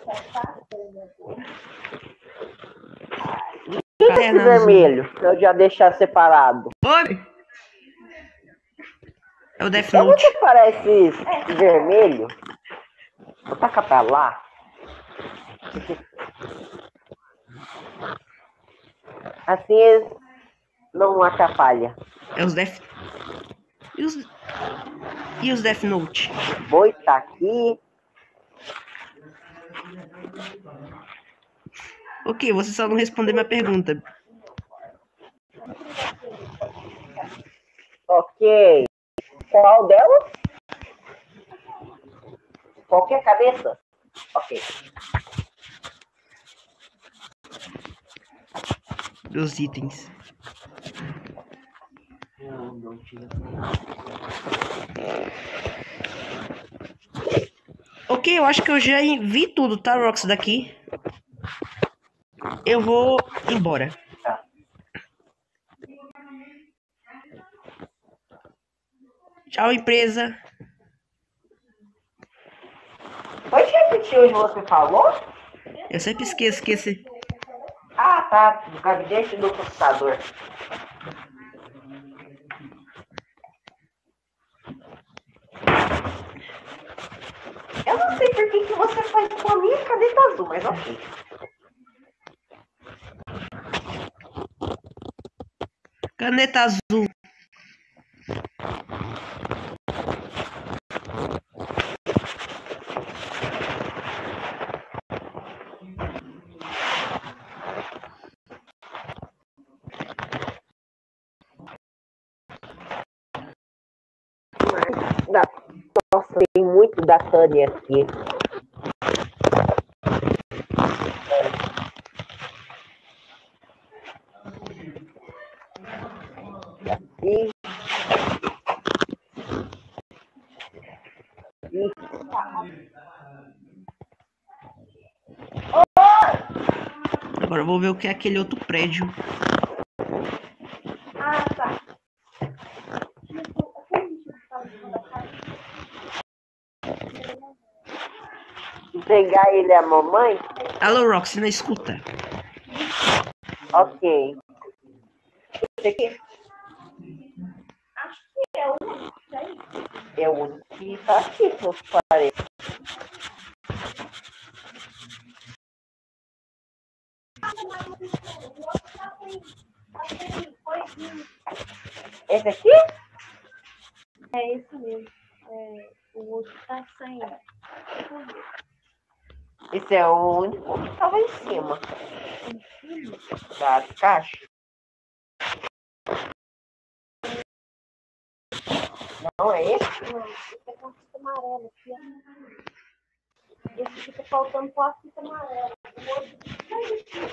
Esse Caderno azul. vermelho, pra eu já deixar separado. Oi! É o Death Então Note. você parece esse vermelho. Vou tacar pra lá. Assim eles não atrapalha. É os Death... E os Death Note? Boi tá aqui. Ok, você só não respondeu minha pergunta. Ok. Qual delas? Qualquer cabeça? Ok. Dos itens. Não tinha. Ok, eu acho que eu já vi tudo, tá, Rox, daqui. Eu vou embora. Tá. Tchau, empresa. Pode repetir o que você falou? Eu sempre esqueço. Ah, tá. No gabinete do computador. Eu não sei por que você faz com a minha caneta azul, mas ok. Caneta azul. Nossa, tem muito da Tânia aqui. E... Agora eu vou ver o que é aquele outro prédio. Ah, tá. Entregar ele à mamãe? Alô, Roxy, não escuta. Ok. Esse aqui Acho que é o. é o único que tá aqui, que eu parei. Esse aqui? É esse mesmo. É, o outro tá saindo. Esse é o único que tava em cima das caixas. Não é esse? Não, esse é com a fita amarela aqui, ó. Esse fica faltando com a fita amarela. O outro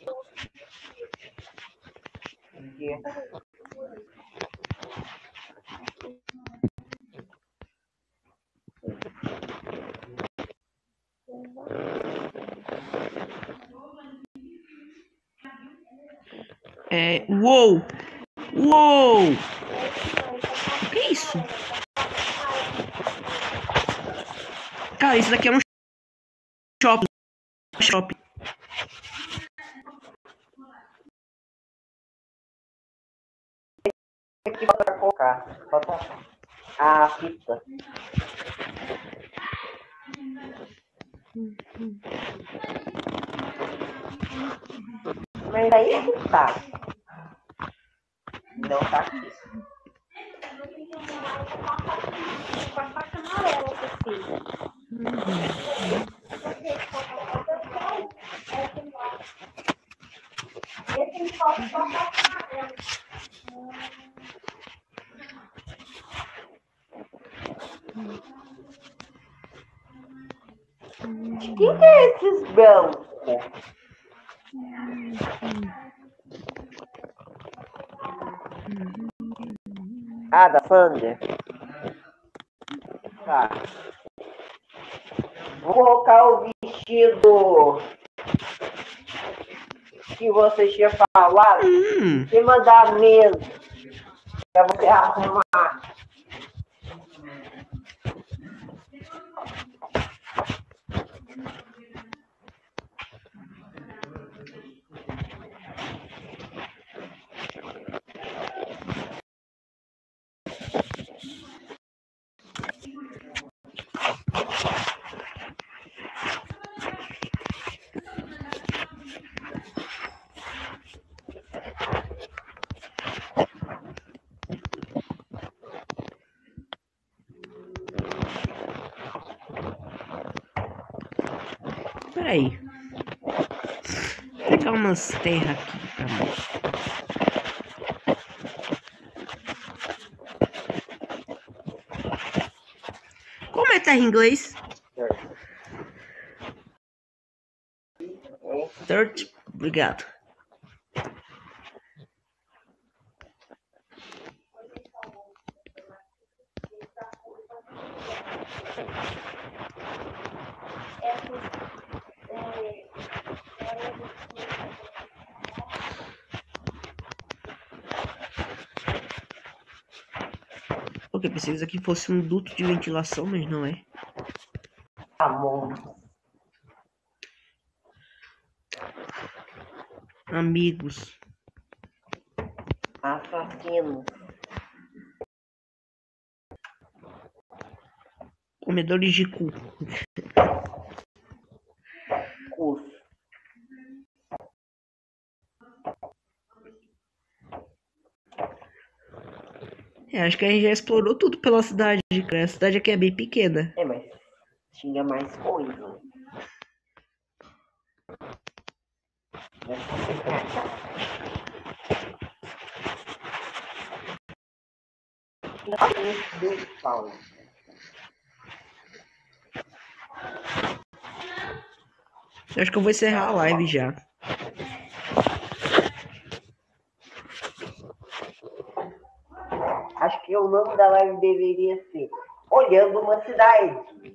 É. Uou! Uou! O que é isso? Ah, isso daqui é um shopping. Shopping. Aqui pra colocar. Bota a fita. Mas aí que tá. Não tá aqui. Com a faixa amarela possível. Esse falta só a faixa amarela. De quem que é esses brancos? Ah, da Sander. Tá. Vou colocar o vestido que você tinha falado em cima da mesa pra você arrumar. Peraí. Vou pegar umas terras aqui pra mim. Como é terra em inglês? Dirt. Obrigado. Ok, pensei que isso aqui fosse um duto de ventilação, mas não é. Tá bom. Amigos. Assassino. Comedores de cu. Cus. Acho que a gente já explorou tudo pela cidade, cara. A cidade aqui é bem pequena. É, mas tinha mais coisa. Eu acho que eu vou encerrar a live já. Acho que o nome da live deveria ser Olhando uma Cidade.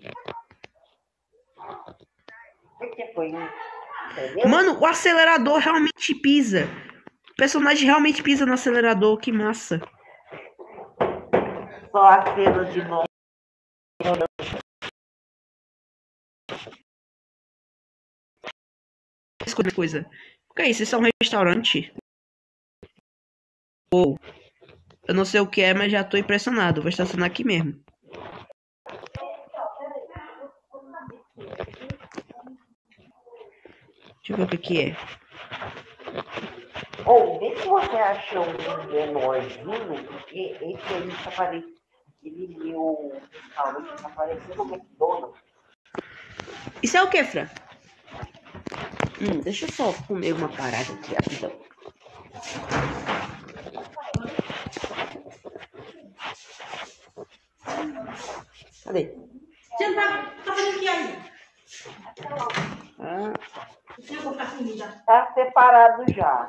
Porque foi entendeu? Mano, o acelerador realmente pisa. O personagem realmente pisa no acelerador. Que massa. Só a cena de novo. Escolha coisa. O que é isso? Isso é um restaurante? Ou eu não sei o que é, mas já tô impressionado. Vou estacionar aqui mesmo. Deixa eu ver o que é. Ou vê se você acha um menorzinho, porque esse aí tá parecendo. Ele meu restaurante tá parecendo o McDonald's. Isso é o que, Fran? Deixa eu só comer uma parada aqui rapidão. Cadê? Você não tá fazendo o que aí? Ah, Você vai colocar comida. Tá separado já.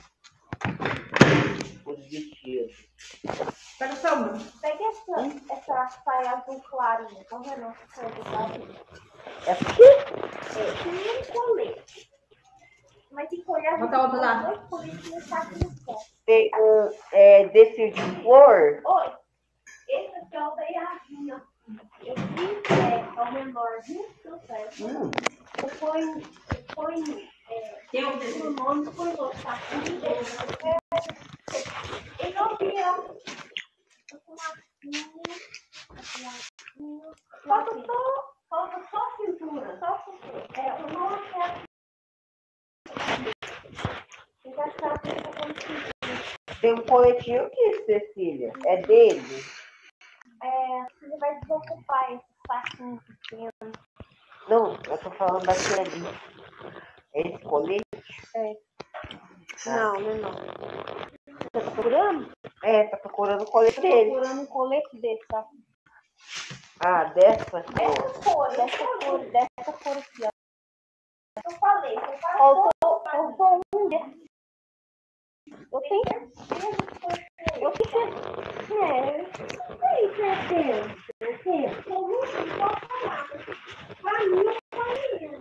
Os vestidos. Pega só uma. Pega essa saia azul clarinha. Tá vendo essa saia azul clarinha? É porque Tem um colete. Mas tem que olhar Bota outra lá. dois coletinhos tá aqui no pé. tem um desse de flor. Oi. Esse aqui é o da Yasmin, ó. Esse é o menorzinho, não certo? Eu ponho Tem um o nome, põe o outro saquinho dele. Ele não vira. Falta só a cintura. Só a cintura. O nome Tem um coletinho aqui, Cecília. É dele? você vai desocupar esse saquinho pequeno. Não, eu tô falando daquele ali. Esse colete? Não, não. Você tá procurando? Tá procurando o colete dele. Procurando um colete desse, tá? Ah, dessa cor. Dessa cor aqui, ó. Eu falei, faltou um desses. Eu tenho certeza. Eu tenho certeza. Eu não posso falar. Pra mim, eu falei.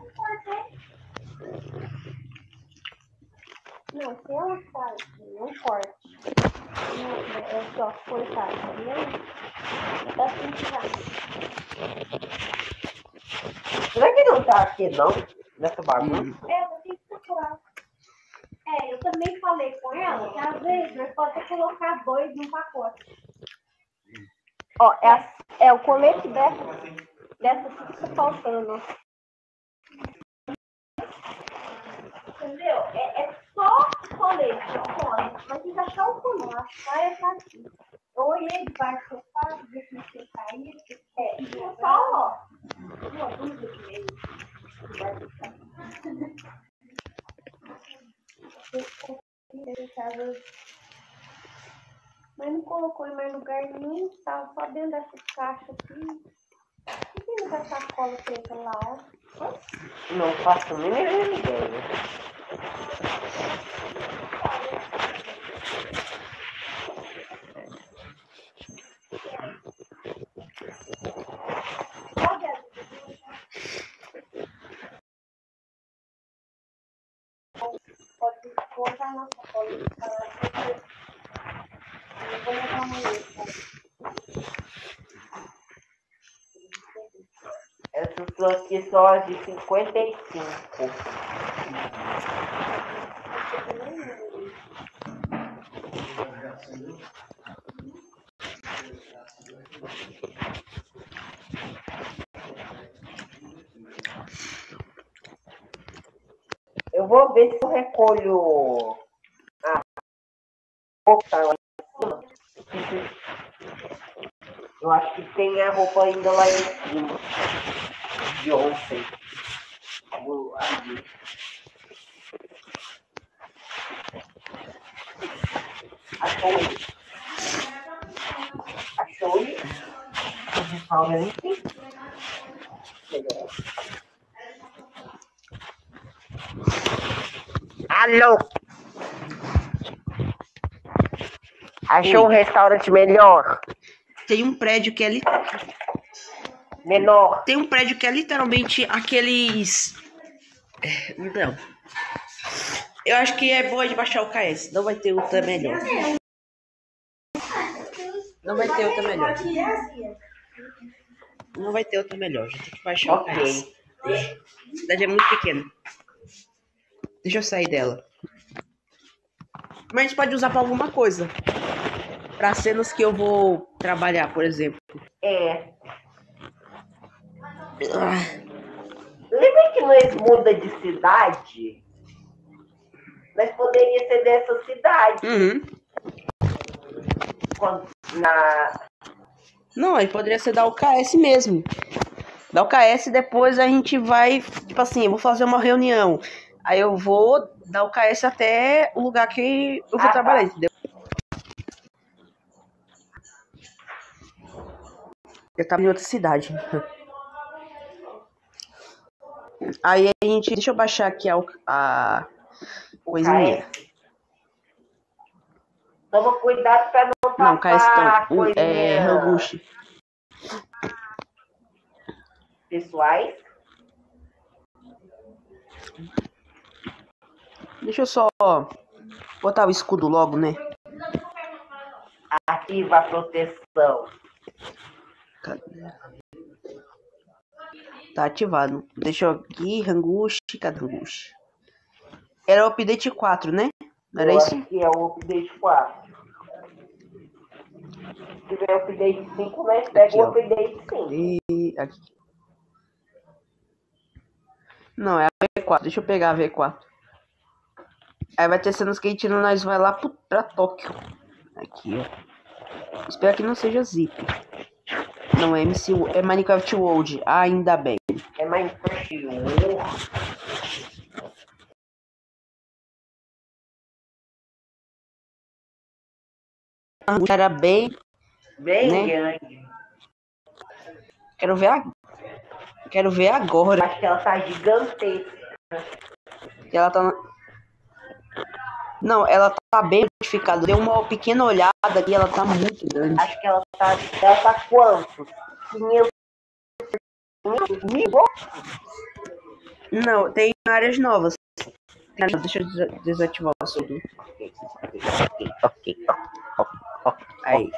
Não, se ela faz, não corte. Não, é só cortar, tá vendo? Tá assim, Será que não tá aqui, não? Nessa bagunça? eu tenho que procurar. Eu também falei com ela que às vezes nós podemos colocar 2 num pacote. Ó, é o colete dessa que tá faltando, ó. Entendeu? É só colete, ó. Mas tem que achar o colete. A saia tá aqui. Eu olhei debaixo do sofá, ver se não tinha caído. Só, ó. Uma dúvida que veio. Mas não colocou em mais lugar nenhum, tava só dentro dessas caixas aqui. E tem essa sacola preta lá, ó. Não faço nem ideia. Pode colocar na sacola. Eu vou levar amanhã. Essas aqui são as de 55. Eu vou ver se eu recolho a roupa lá em cima. Eu acho que tem a roupa ainda lá em cima. De ontem. Ali. Achou ele? O restaurante. Alô? Achou um restaurante melhor? Tem um prédio que é Menor. Tem um prédio que é literalmente aqueles. Não. Eu acho que é boa de baixar o KS. Não vai ter outra melhor. Não vai ter outra melhor. Não vai ter outra melhor. Já tem que baixar o KS. A cidade é muito pequena. Deixa eu sair dela. Mas a gente pode usar pra alguma coisa. Pra cenas que eu vou trabalhar, por exemplo. Lembra que nós muda de cidade? Nós poderia ser dessa cidade. Não, aí poderia ser da UKS mesmo. Da UKS depois a gente vai, tipo assim, eu vou fazer uma reunião. Aí eu vou da UKS até o lugar que eu vou trabalhar, entendeu? Eu tava em outra cidade. Aí a gente, deixa eu baixar aqui a coisinha. Toma cuidado pra não Não, passar KS não, é Rangushi. Pessoais. Deixa eu só botar o escudo logo, né? Ativa a proteção. Cadê? Tá ativado. Deixa eu aqui, Rangushi, cadê Rangushi? Era o update 4, né? Não era Eu isso? acho que é o update 4. Se tiver o update 5, nós pega Aqui, o ó. update 5. E aqui. Não, é a V4. Deixa eu pegar a V4. Aí vai ter cenas que a gente nós vai lá pra Tóquio. Aqui, ó. Espero que não seja Zip. Não, é MC, é Minecraft World. Ainda bem. É Minecraft. Era bem, Bem né? grande. Quero ver agora Acho que ela tá gigantesca. que ela tá. Não, ela tá bem modificada. Deu uma pequena olhada aqui, ela tá muito grande. Acho que ela tá. Ela tá quanto? 500 mil? Não, tem áreas novas. Deixa eu desativar o som. Ok. Aí.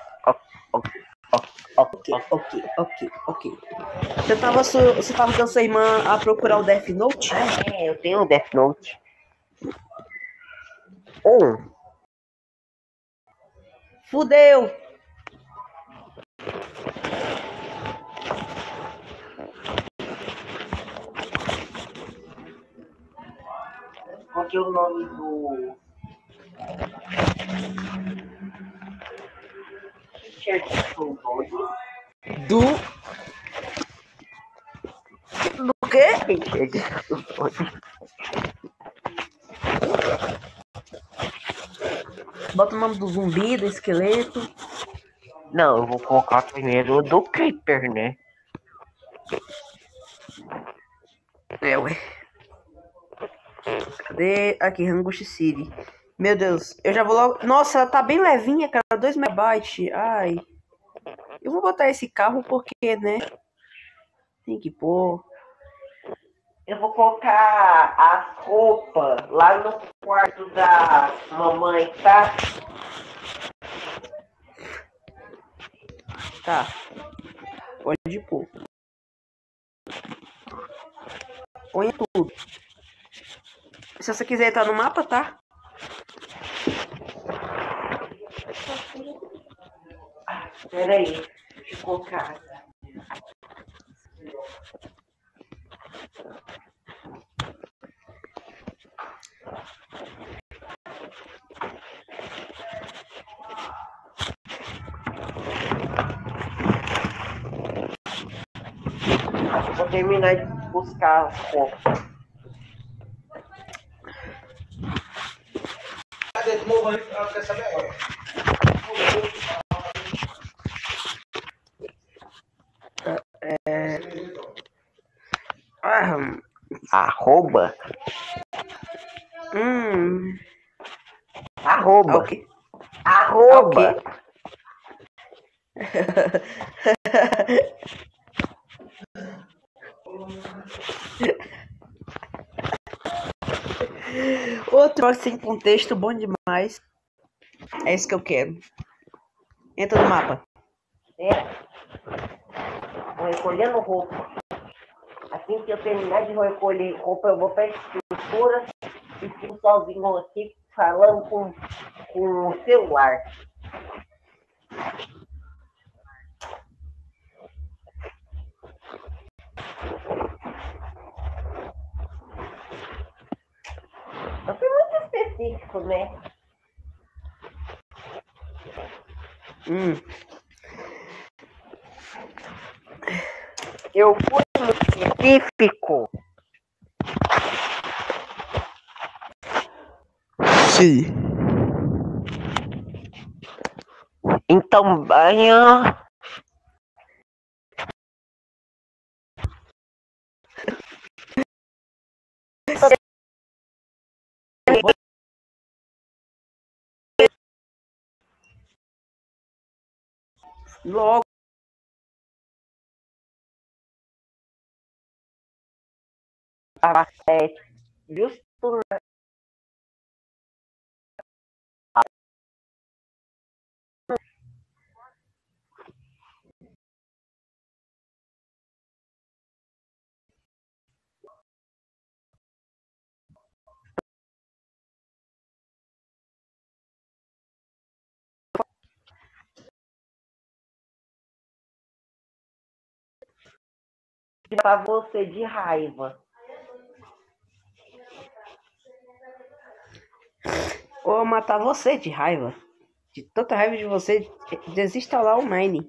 Ok. Você tava ajudando sua irmã a procurar o Death Note? Ah, eu tenho o Death Note. Fudeu! Qual que é o nome do. Teacher Doodle? Do quê? Teacher Doodle. Bota o nome do zumbi, do esqueleto. Não, eu vou colocar primeiro o do Creeper, né? É, ué. Cadê? Aqui, Rangushi City. Meu Deus, eu já vou logo. Nossa, ela tá bem levinha, cara. 2 megabytes. Ai. Eu vou botar esse carro porque, né? Tem que pôr. Eu vou colocar as roupas lá no quarto da mamãe, tá? Tá. Pode pôr. Põe tudo. Se você quiser entrar no mapa, tá? Pera aí, deixa eu colocar. Eu vou terminar de buscar as roupas. Ah, Arroba? hum. Arroba. Ok. Arroba. Ok. Outro sem contexto, bom demais. É isso que eu quero. Entra no mapa. É. Vou recolhendo roupa. Assim que eu terminar de recolher roupa, eu vou pra estrutura e fico sozinho aqui falando com o celular. Eu fui muito específico, né? Eu fui muito específico. Sim. Então, banho. Logo. Justo matar você de raiva. Ou matar você de raiva. De tanta raiva de você, desinstalar o Mine.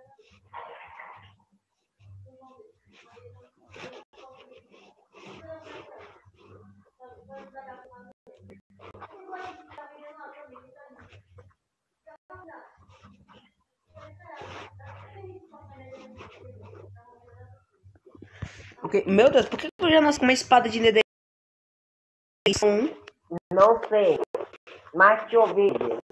Porque, meu Deus, por que eu já nasci com uma espada de Nether? Não sei. Mate ovelha.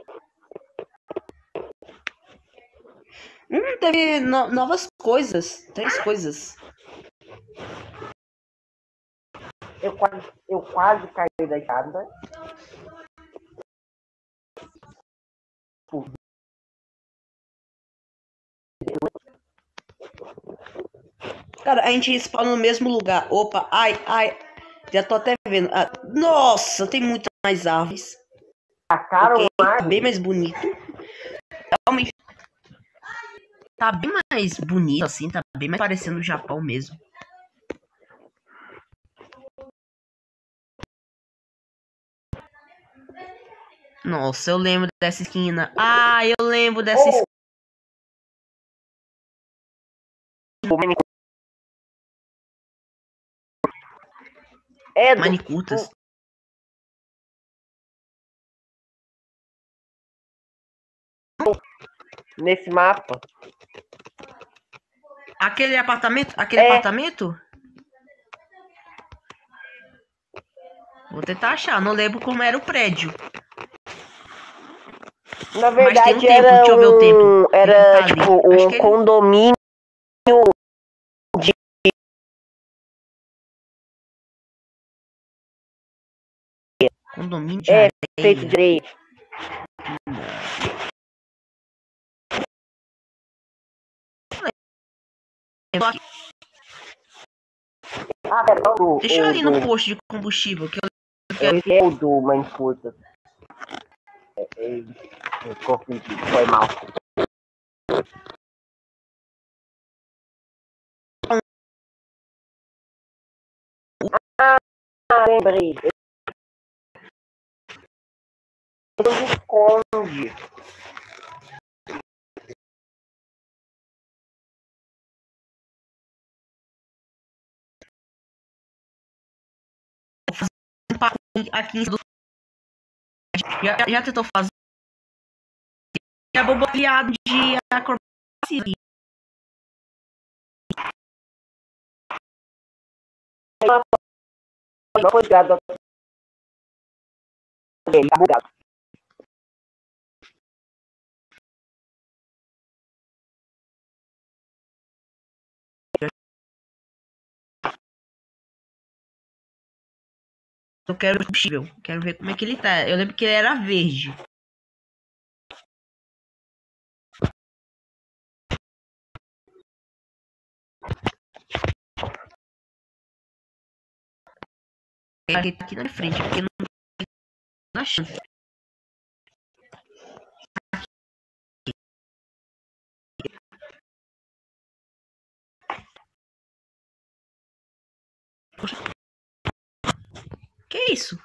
Teve novas coisas. 3 coisas. Eu quase caí da escada. Cara, a gente spawna no mesmo lugar. Opa, ai. Já tô até vendo. Ah, nossa, tem muito mais árvores. Tacaram Ok, uma tá bem árvore. mais bonito. Realmente. Tá bem mais bonito, assim. Tá bem mais parecendo o Japão mesmo. Nossa, eu lembro dessa esquina. Ah, eu lembro dessa esquina. É Mine curtas. nesse mapa. Aquele apartamento? Aquele É. apartamento? Vou tentar achar. Não lembro como era o prédio. Na Mas tem um verdade templo. Deixa eu ver o templo. era Tá ali. tipo Acho um que ele- condomínio Condomínio de feito de areia. areia. Ah, perdão, Deixa eu ali no posto de combustível. Que eu... é o do Minecraft. Eu confundi, foi mal. Ah, lembrei. Ele esconde. Aqui em cima do... Já tentou fazer? É bombardeado de acrobacia. Não foi ligado. Ele tá bugado. Eu quero combustível. Quero ver como é que ele tá. Eu lembro que ele era verde. Ele tá aqui na frente, porque não tá achando. Que isso?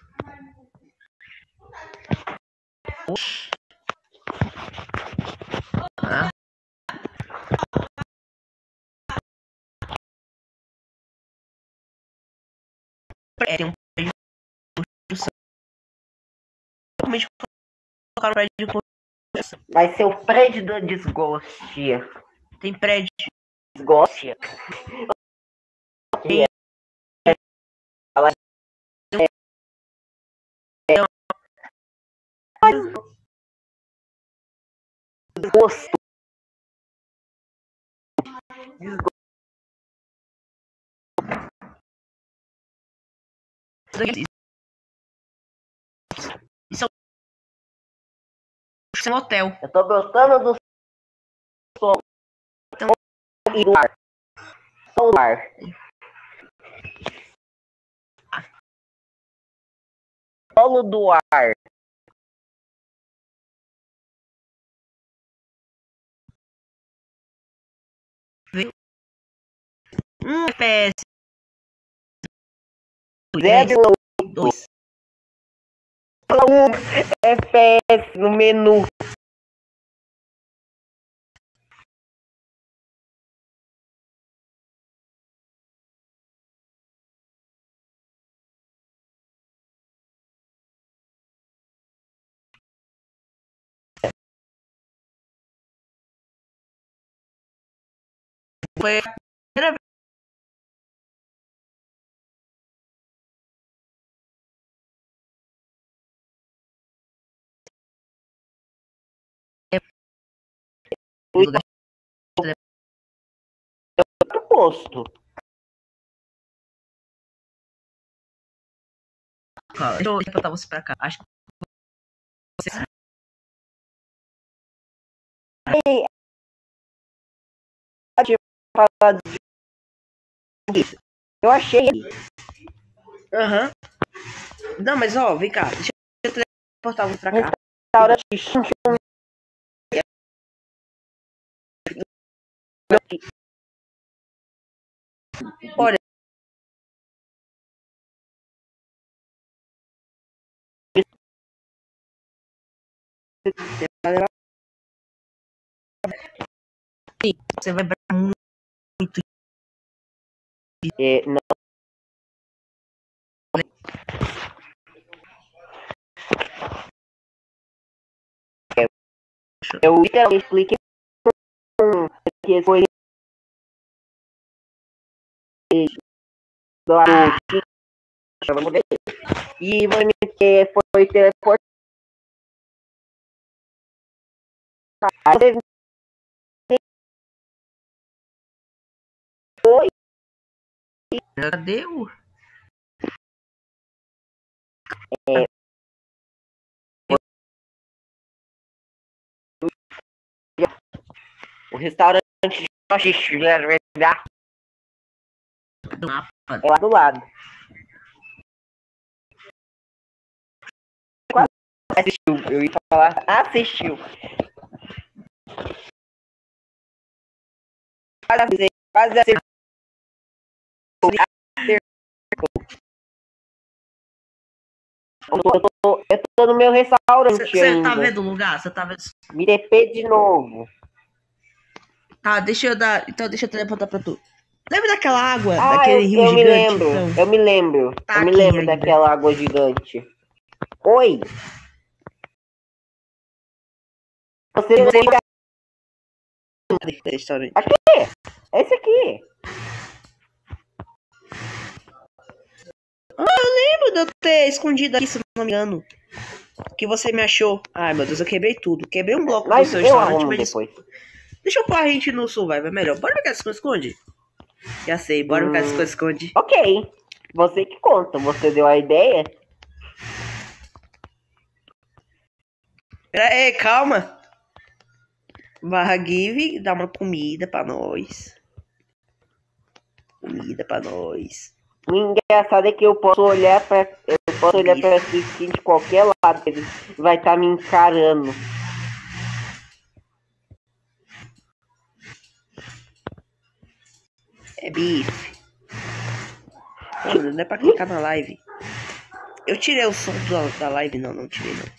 Ah. Tem um prédio de construção. Realmente colocaram um prédio de construção. Vai ser o prédio do desgoste. Tem prédio. Desgoste? Tem... Desgosto. Isso é um hotel. Eu tô gostando do som e do ar. Som do ar. Solo do ar. FPS 0,2 2. FPS no menu. Foi a primeira vez. Posto. Deixa eu botar você pra cá. Acho que você. Eu achei. Aham. Não, mas ó, vem cá. Deixa eu teleportar você pra cá. Restaurante. Olha. Você vai lembrar muito. Não. Eu literalmente expliquei que foi e foi teleportado. Foi. Cadê o. O restaurante de salsicha Do mapa? é lá do lado. Quase assistiu, eu ia falar, assistiu. Quase acertou. Eu tô no meu restaurante Você ainda. tá vendo o lugar? Você tá vendo? Me repete de novo. Tá, deixa eu dar. Então deixa eu teleportar pra tu. Lembra daquela água? Ah, Daquele rio eu gigante? me lembro. Então, Eu me lembro. Tá eu me aqui lembro ainda. daquela água gigante. Oi. Você não Você- lembra? Restaurante. É esse aqui. Lembro de eu ter escondido aqui, se não me engano. Que você me achou. Ai, meu Deus, eu quebrei tudo. Quebrei um bloco do Mas seu eu restaurante, arrumo mas depois. deixa eu pôr a gente no Survival, é melhor. Bora brincar de esconde-esconde? Já sei, bora brincar de esconde-esconde. Ok. Você que conta. Você deu a ideia. Pera aí, calma. Barra give, dá uma comida pra nós. Comida pra nós. O engraçado é que eu posso olhar pra essa skin de qualquer lado. Ele vai estar me encarando. É bife. Mano, não é pra clicar na live. Eu tirei o som da live, não tirei não.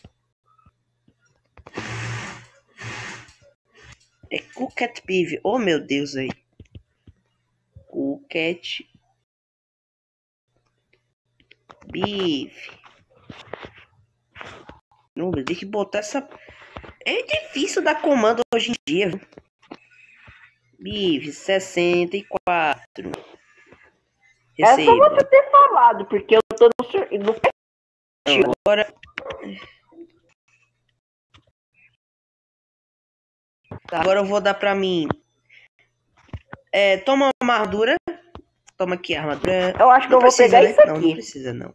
É Cooked Beef. Oh meu Deus aí. Cooked Beef. Não, tem que botar essa. É difícil dar comando hoje em dia, viu? Beef 64. É só Receba. você ter falado, porque eu tô no Agora. Tá, agora eu vou dar pra mim. Toma uma armadura. Toma aqui a armadura. Eu acho que Não eu vou precisa, pegar né? isso aqui. Não precisa não.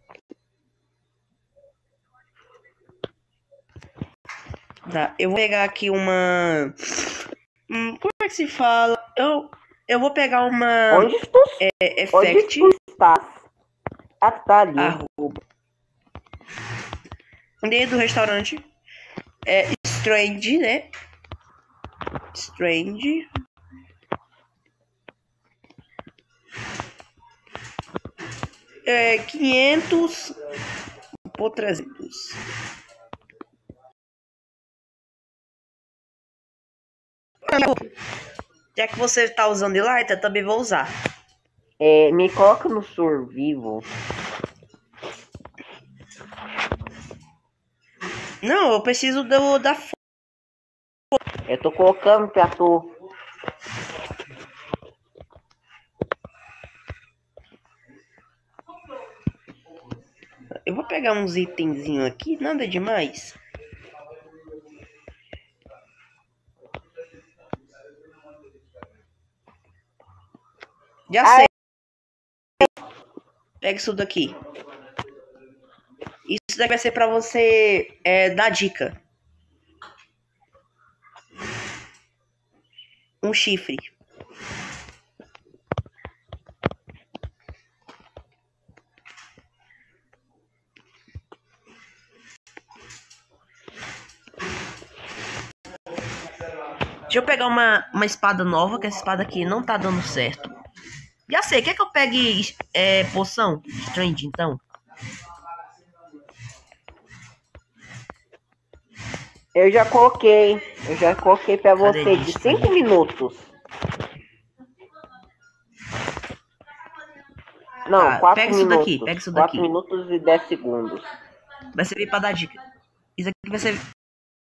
Tá, eu vou pegar aqui uma. Como é que se fala? Eu vou pegar uma. Onde tu, Effect. onde tu estás? Ah, tá ali. Arroba. Dentro do restaurante. Strange, né? Strange. 500 por 300. Já que você tá usando de lighter, eu também vou usar. Me coloca no survival. Não, eu preciso da Eu tô colocando pra tu. Eu vou pegar uns itenzinhos aqui, nada demais. Já sei. Pega isso daqui. Isso daqui vai ser pra você dar dica. Um chifre. Deixa eu pegar uma espada nova, que essa espada aqui não tá dando certo. Já sei, quer que eu pegue poção? Strange, então? Eu já coloquei pra Cadê você de isso 5 aí? minutos. Não, Tá, 4 pega isso minutos. daqui, pega isso 4 daqui. minutos e 10 segundos. Vai servir pra dar dica. Isso aqui vai servir.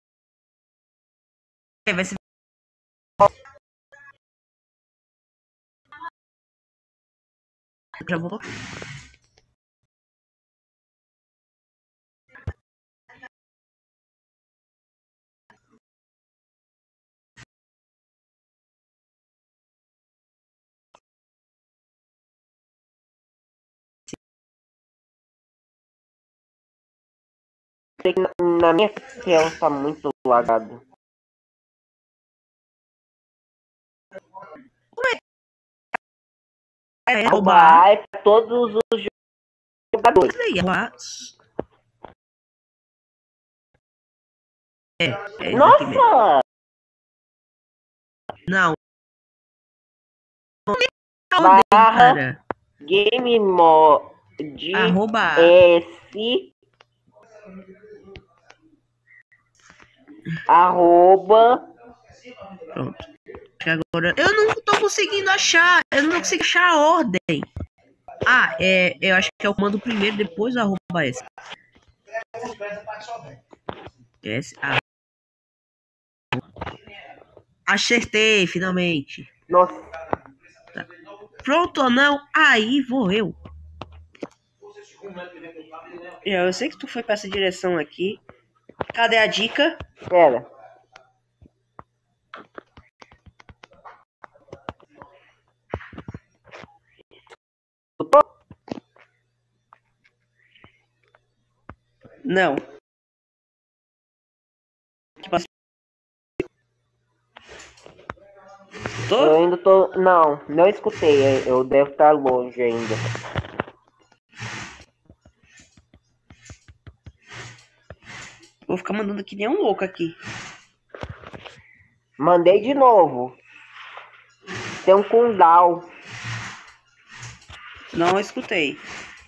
Vai servir. Já vou. Sei que na minha tela tá muito lagado. Roubar. É pra todos os jogadores. Isso aí, roubar. É isso aqui mesmo. Nossa! Não. Barra Cara. Game Mode Arroba. S arroba. Pronto. Agora eu não tô conseguindo achar. Eu não consigo achar a ordem. Eu acho que é o comando primeiro, depois o arroba S. Acertei, finalmente. Nossa, Tá. Pronto ou não? Aí vou eu. Eu sei que tu foi pra essa direção aqui. Cadê a dica? pera. Não. Eu Tô? ainda tô. Não escutei. Eu devo estar longe ainda. Vou ficar mandando que nem um louco aqui. Mandei de novo. Tem um cooldown. Não escutei.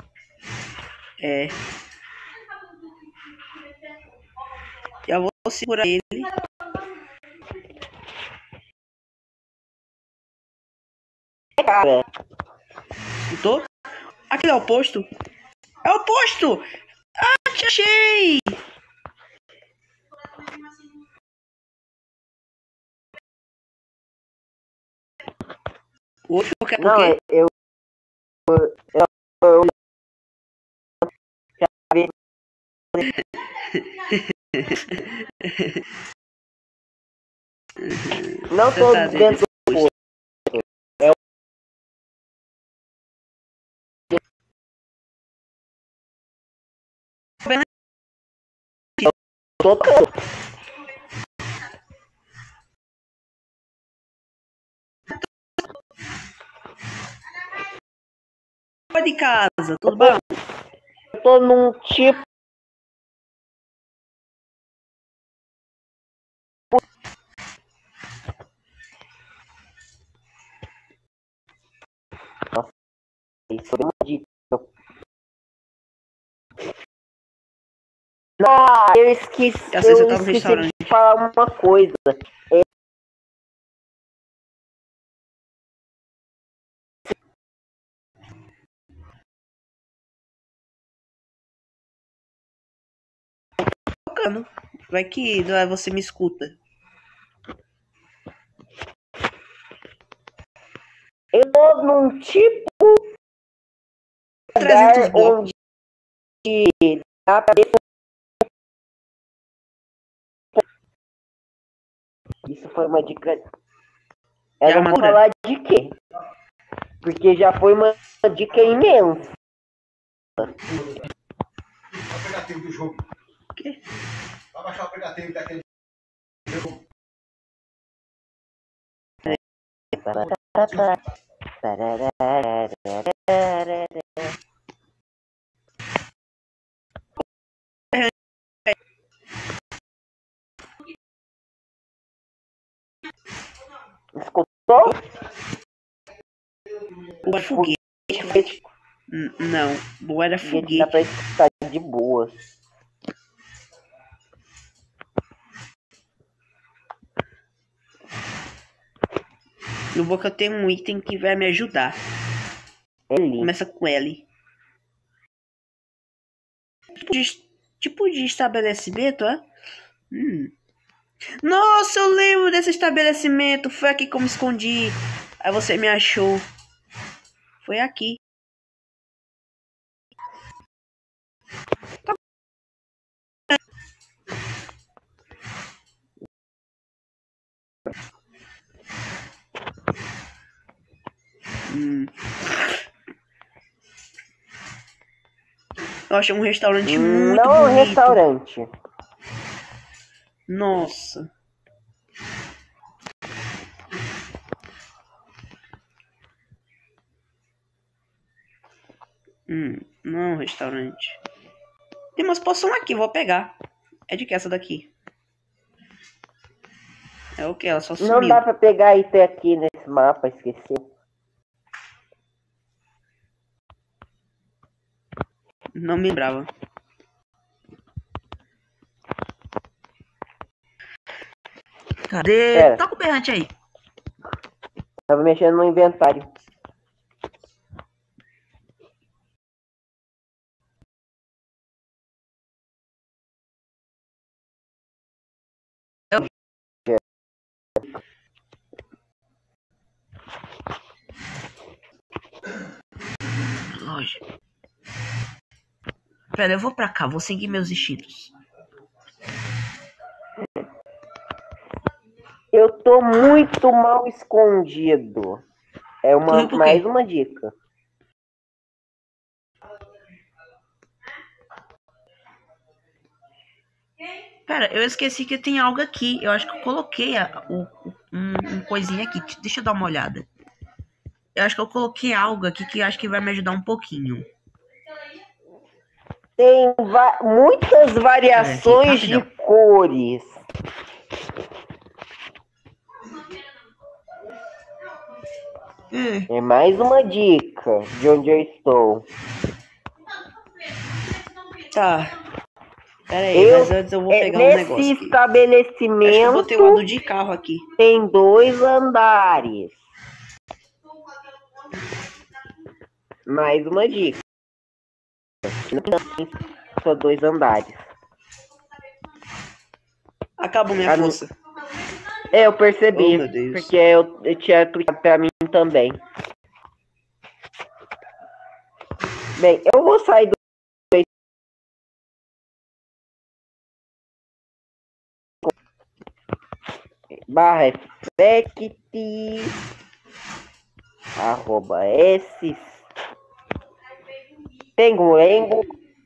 Já vou segurar ele. Cara, Escutou? Aquele é o posto. É o posto! Ah, te achei! O outro quer por não, quê? eu não tô Tá dentro do posto. Tô Vai de casa, tudo bom? Eu tô num tipo. Isso é uma dica. Ah, eu esqueci, Às vezes eu tava no esqueci restaurante. de falar uma coisa. Tocando. Vai que lá você me escuta. Eu tô num tipo 300 lugar blocos. onde dá pra ver. Isso foi uma dica. Eu De não vou armadura? falar de quê? Porque já foi uma dica imensa. O aplicativo do jogo. O quê? Vai baixar o aplicativo daquele jogo. Escutou? O era foguete. Não, o era Dá foguete. pra escutar de boa. No boca eu tenho um item que vai me ajudar. Ele. Começa com L. Tipo de estabelecimento, é? Nossa, eu lembro desse estabelecimento. Foi aqui que eu me escondi. Aí você me achou. Foi aqui. Eu achei um restaurante muito Não é um bonito. restaurante. Nossa. Não é um restaurante. Tem umas poções aqui, vou pegar. É de que essa daqui? É o que? Ela só sumiu. Não dá pra pegar item aqui nesse mapa, esqueci. Não me lembrava. Cadê? Pera. Tá com o berrante aí. Tava mexendo no inventário. Loja. Pera, eu vou pra cá, vou seguir meus instintos. Eu tô muito mal escondido. É Tu viu por quê? mais uma dica. Pera, eu esqueci que tem algo aqui. Eu acho que eu coloquei um coisinha aqui. Deixa eu dar uma olhada. Eu acho que eu coloquei algo aqui que eu acho que vai me ajudar um pouquinho. Tem muitas variações de rapidão. cores. É mais uma dica de onde eu estou. Tá. Pera aí, mas antes eu vou pegar um negócio Nesse aqui. estabelecimento Acho que eu botei o ado de carro aqui. tem 2 andares. Mais uma dica. Só 2 andares. Acabou minha força. Eu percebi. Oh, meu Deus. Porque eu tinha clicado pra mim também. Bem, eu vou sair do barra effect @s Penguengo.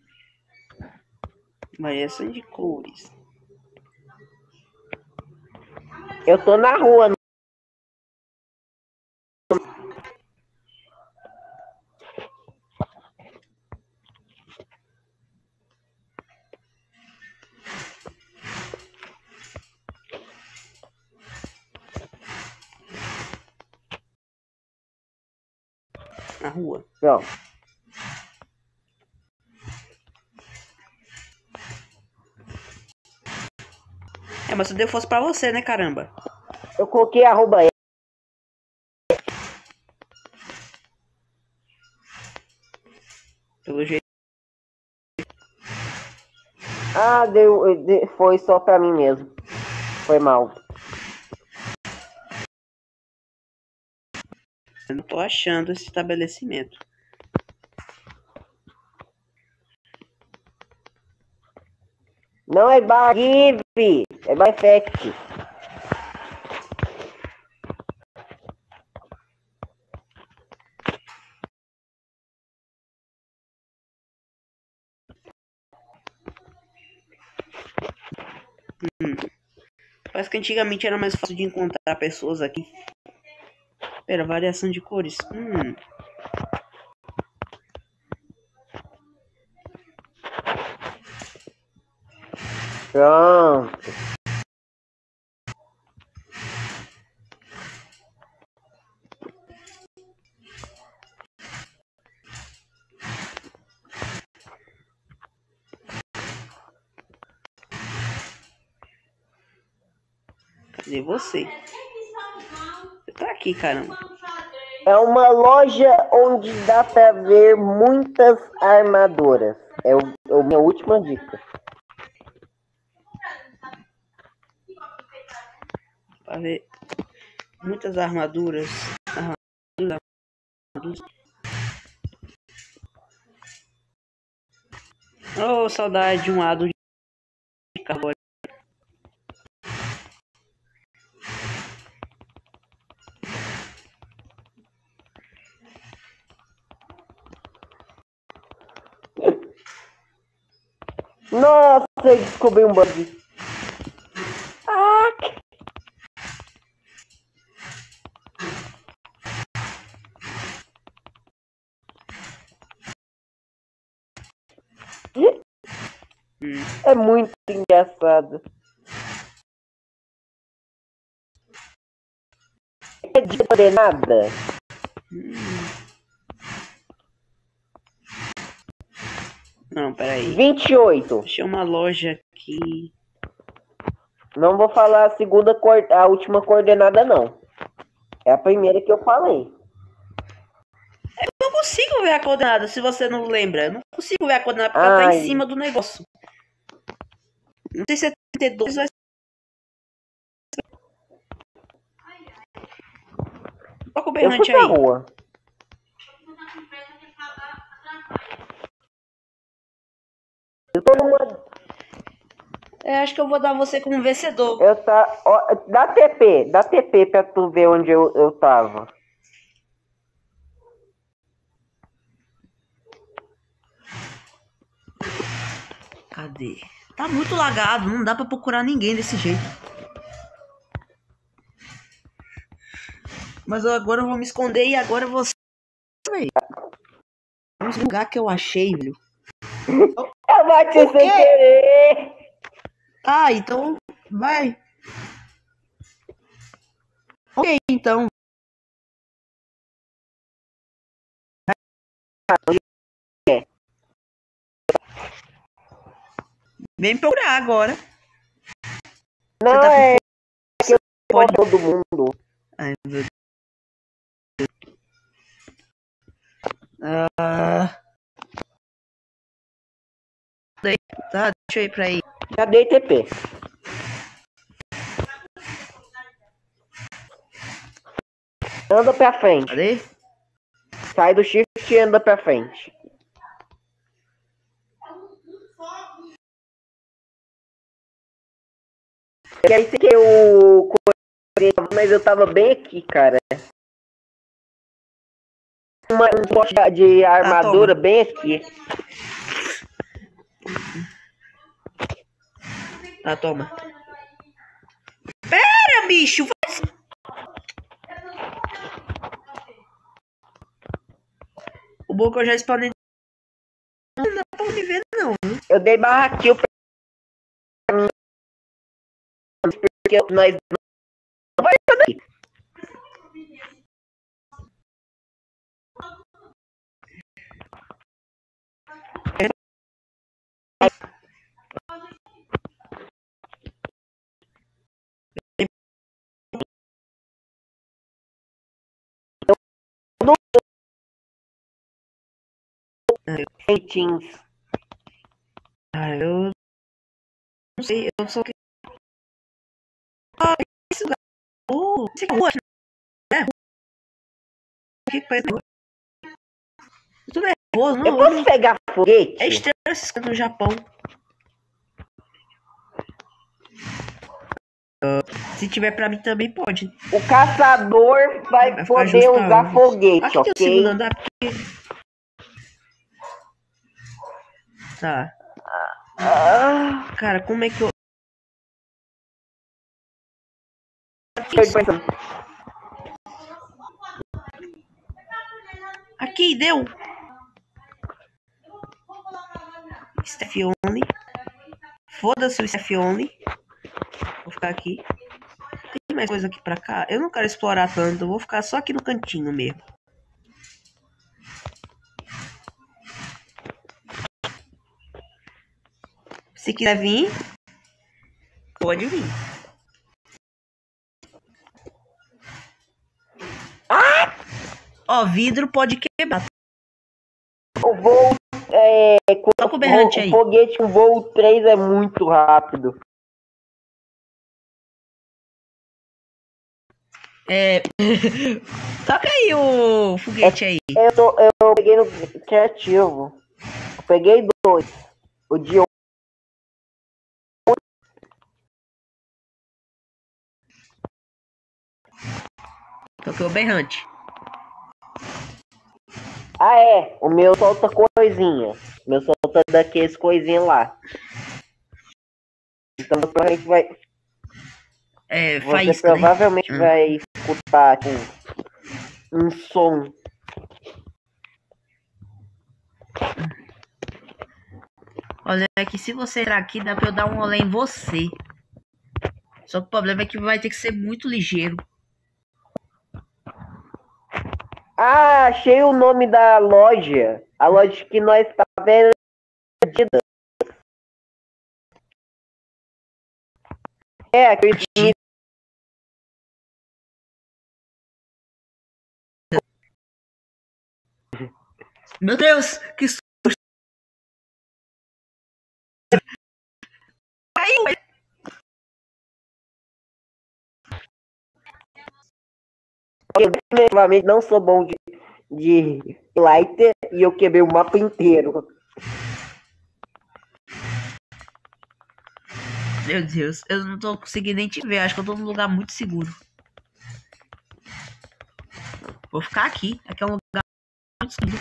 Variação de cores. Eu tô na rua. Na rua. Não. É, mas se eu fosse pra você, né, caramba? Eu coloquei arroba. Pelo jeito. Ah, foi só pra mim mesmo. Foi mal. Eu não tô achando esse estabelecimento. Não é Bar Give, é Bar Effect. Parece que antigamente era mais fácil de encontrar pessoas aqui. Pera, variação de cores. Pronto. Cadê você? Você tá aqui, caramba. É uma loja onde dá pra ver muitas armaduras. É a minha última dica. Pra ver muitas armaduras. Oh, saudade de um lado de carbono. Nossa, eu descobri um bug. Ah! É muito engraçado. É de coordenada? Não, peraí. 28. Achei uma loja aqui. Não vou falar a última coordenada, não. É a primeira que eu falei. Eu não consigo ver a coordenada, se você não lembra. Eu não consigo ver a coordenada porque ela tá em cima do negócio. Não sei se é 32 ou é... Toca o Eu fui berrante pra aí. rua. Eu tô numa... Acho que eu vou dar você como vencedor. Dá TP pra tu ver onde eu tava. Cadê? Tá muito lagado, não dá pra procurar ninguém desse jeito. Mas agora eu vou me esconder e agora você... Vamos no lugar que eu achei, velho. Eu bati sem querer. Ah, então vai. Ok, então. Vem procurar agora. Não, Você tá com é que eu pode... todo mundo. Ai, meu Deus. Tá, deixa eu ir pra aí. Já dei TP. Anda pra frente. Cadê? Sai do shift e anda pra frente. Que aí que eu... Mas eu tava bem aqui, cara. Um poste de armadura bem aqui. Tá, toma. Pera, bicho! O bom que eu já spawnei. Não dá pra me ver, não. Eu dei barra kill pra mim. Porque nós não vai sair daqui. Ratings. Ah, eu não sei, eu só que. Ah, esse lugar. Esse aqui é rua, né? O que faz rua? Eu tô nervoso, Eu não. posso pegar foguete? É estranho esses caras no Japão. Se tiver pra mim também pode. O caçador vai Vai ficar poder justo pra usar ambos. foguete, Aqui tem o segundo ok? andar. Tá. Ah, Cara, como é que eu. Aqui, deu! Staff only. Foda-se o staff only. Vou ficar aqui. Tem mais coisa aqui pra cá? Eu não quero explorar tanto. Eu vou ficar só aqui no cantinho mesmo. Se quiser vir, pode vir. Ó, vidro pode quebrar. o voo Toca o berrante o aí. foguete com voo 3 é muito rápido. Toca aí o foguete aí. Eu peguei no criativo. Eu peguei 2. O de Toca o berrante. Ah, é. O meu solta coisinha. O meu solta daqueles coisinhas lá. Então provavelmente vai. Você Faísca, né? provavelmente vai escutar um som. Olha aqui, se você entrar aqui, dá pra eu dar um olé em você. Só que o problema é que vai ter que ser muito ligeiro. Ah, achei o nome da loja. A loja que nós tá vendendo. É, aquele Meu Deus, que susto! Caiu! Eu definitivamente não sou bom de lighter e eu quebrei o mapa inteiro. Meu Deus, eu não tô conseguindo nem te ver. Acho que eu tô num lugar muito seguro. Vou ficar aqui. Aqui é um lugar muito seguro.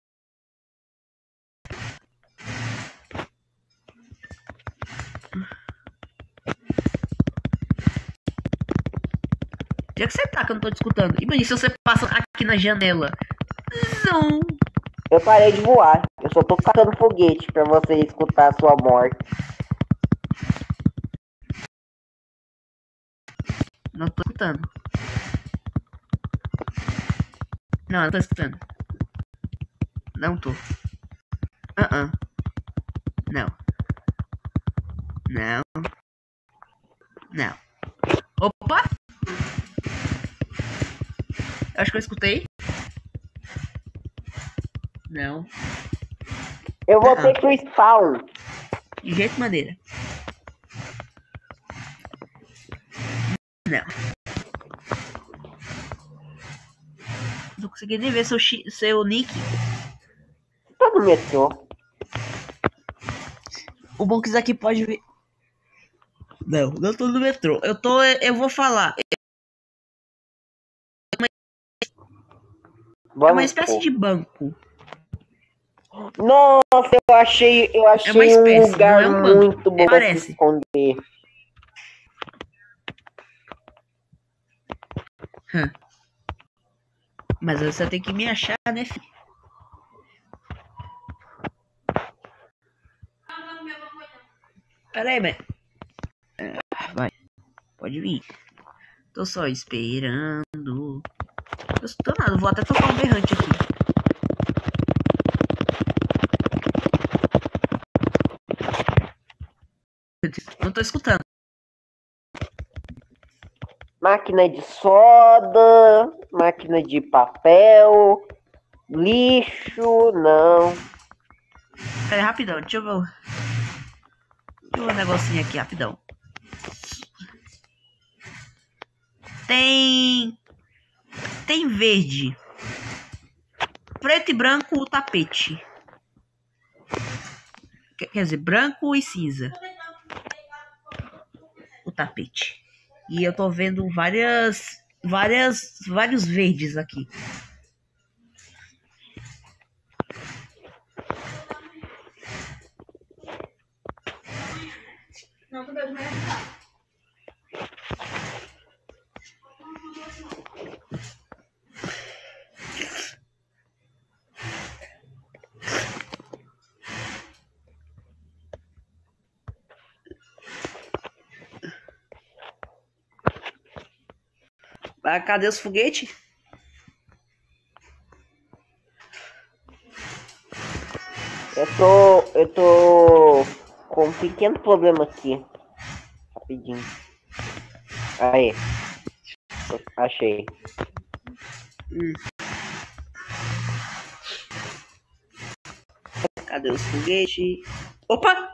Onde é que você tá que eu não tô te escutando? Imagina se você passa aqui na janela. Não. Eu parei de voar. Eu só tô tacando foguete pra você escutar a sua morte. Não tô escutando. Não tô escutando. Não tô. Não. Não. Não. Opa! Acho que eu escutei. Não. Eu voltei pro spawn. De jeito maneira. Não. Não consegui nem ver seu nick. Tá no metrô. O bom que isso aqui pode ver. Não tô no metrô. Eu vou falar. É uma espécie de banco. Nossa, eu achei uma espécie, um lugar não é um banco. muito bom pra se esconder. Mas você tem que me achar, né, filho? Pera aí, mas... Vai. Pode vir. Tô só esperando. Eu tô nada, vou até tocar um berrante aqui. Não tô escutando. Máquina de soda, máquina de papel, lixo, não. Pera aí, rapidão. Deixa eu ver um negocinho aqui, rapidão. Tem verde. Preto e branco o tapete. Quer dizer, branco e cinza. O tapete. E eu tô vendo vários verdes aqui. Não, tu deve mais. Ah, cadê os foguetes? Eu tô com um pequeno problema aqui. Rapidinho. Aí. Achei. Cadê os foguetes? Opa!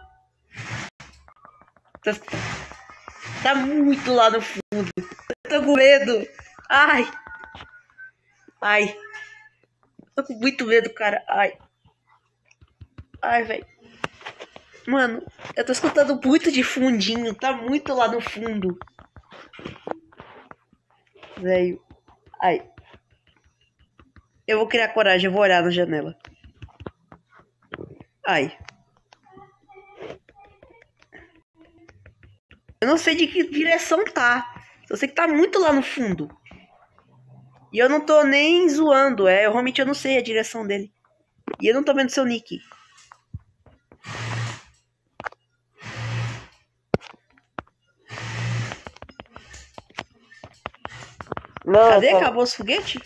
Tá muito lá no fundo. Eu tô com medo. Ai. Tô com muito medo, cara. Ai, velho. Mano, eu tô escutando muito de fundinho. Tá muito lá no fundo. Velho. Ai. Eu vou criar coragem. Eu vou olhar na janela. Ai. Eu não sei de que direção tá. Eu sei que tá muito lá no fundo. E eu não tô nem zoando. Realmente eu não sei a direção dele. E eu não tô vendo seu nick. Não, Cadê? Acabou os foguetes?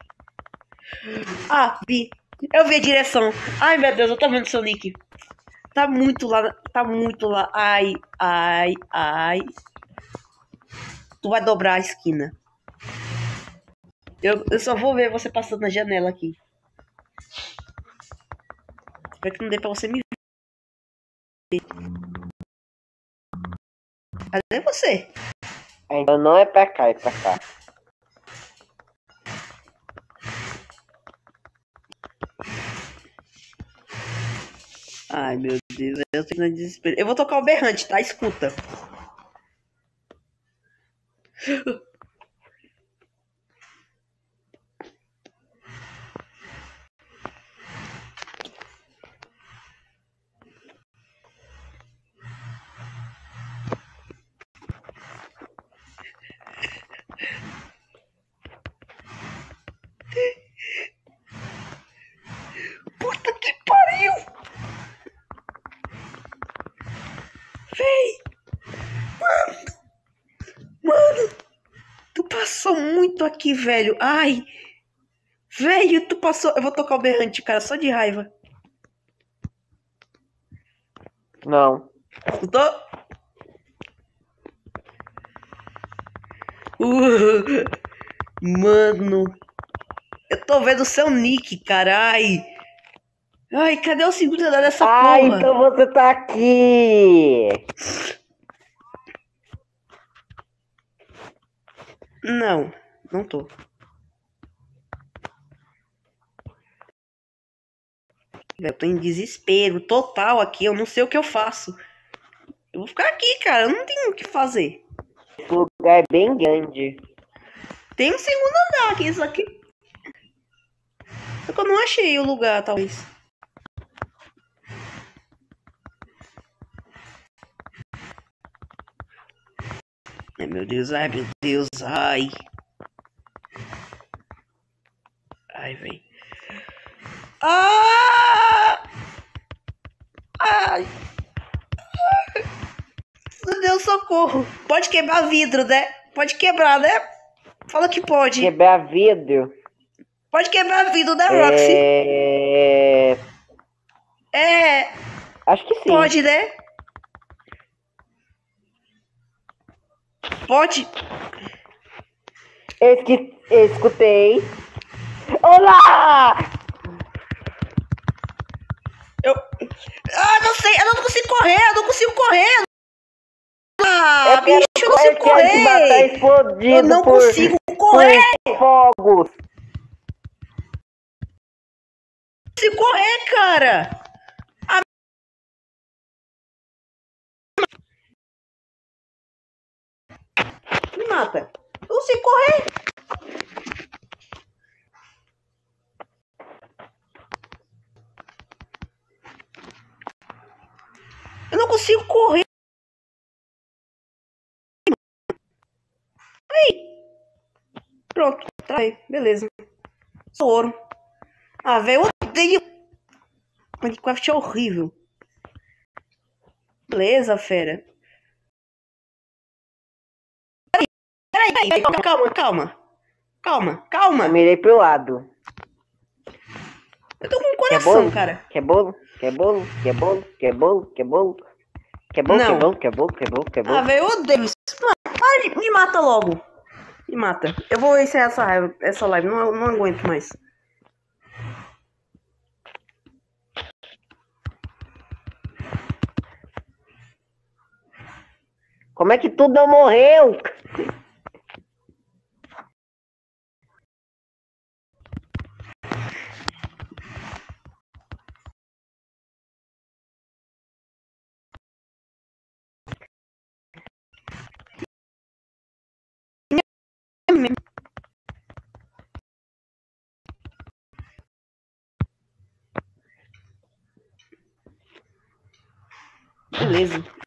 Ah, vi. Eu vi a direção. Ai, meu Deus, eu tô vendo seu nick. Tá muito lá. Tá muito lá. Ai. Tu vai dobrar a esquina. Eu só vou ver você passando na janela aqui. Espero que não dê pra você me ver. Cadê você? Ainda não é pra cá, é pra cá. Ai, meu Deus, eu tô no desespero. Eu vou tocar o berrante, tá? Escuta. Puta que pariu! Véi! Mano! Tu passou muito aqui, velho. Ai! Velho, tu passou... Eu vou tocar o berrante, cara, só de raiva. Não. Escutou? Mano. Eu tô vendo o seu nick, cara. Ai, cadê o segundo andar dessa porra? Então você tá aqui! Não, não tô. Eu tô em desespero total aqui. Eu não sei o que eu faço. Eu vou ficar aqui, cara. Eu não tenho o que fazer. Esse lugar é bem grande. Tem um segundo andar aqui, isso aqui. Só que eu não achei o lugar, talvez. Ai, meu Deus, ai, meu Deus, ai. Ai, velho. Ai! Meu Deus, socorro. Pode quebrar vidro, né? Pode quebrar, né? Fala que pode. Quebrar vidro. Pode quebrar vidro, né, Roxy? Acho que sim. Pode, né? Pode. Eu escutei. Olá! Ah, não sei, eu não consigo correr, eu não consigo correr. Ah, Eu quero bicho, eu não consigo quero te matar correr. explodido Eu não consigo por correr. fogos. Eu não consigo correr, cara. Me mata. Eu não consigo correr. Eu não consigo correr. Aí. Pronto, tá aí. Beleza. Sou ouro. Ah, velho, eu odeio. Minecraft é horrível. Beleza, fera. Peraí, calma. Eu mirei pro lado. Eu tô com um Quer coração, bolo? cara. Quer bolo? Quer bolo? Quer bolo? Quer bolo? Quer bolo? Quer bolo? Não. Quer bolo? Quer bolo? Quer bolo? Quer Ah, bolo? velho, eu odeio isso. Mano, me mata logo. Me mata. Eu vou encerrar essa live. Não aguento mais. Como é que tu não morreu? Beleza.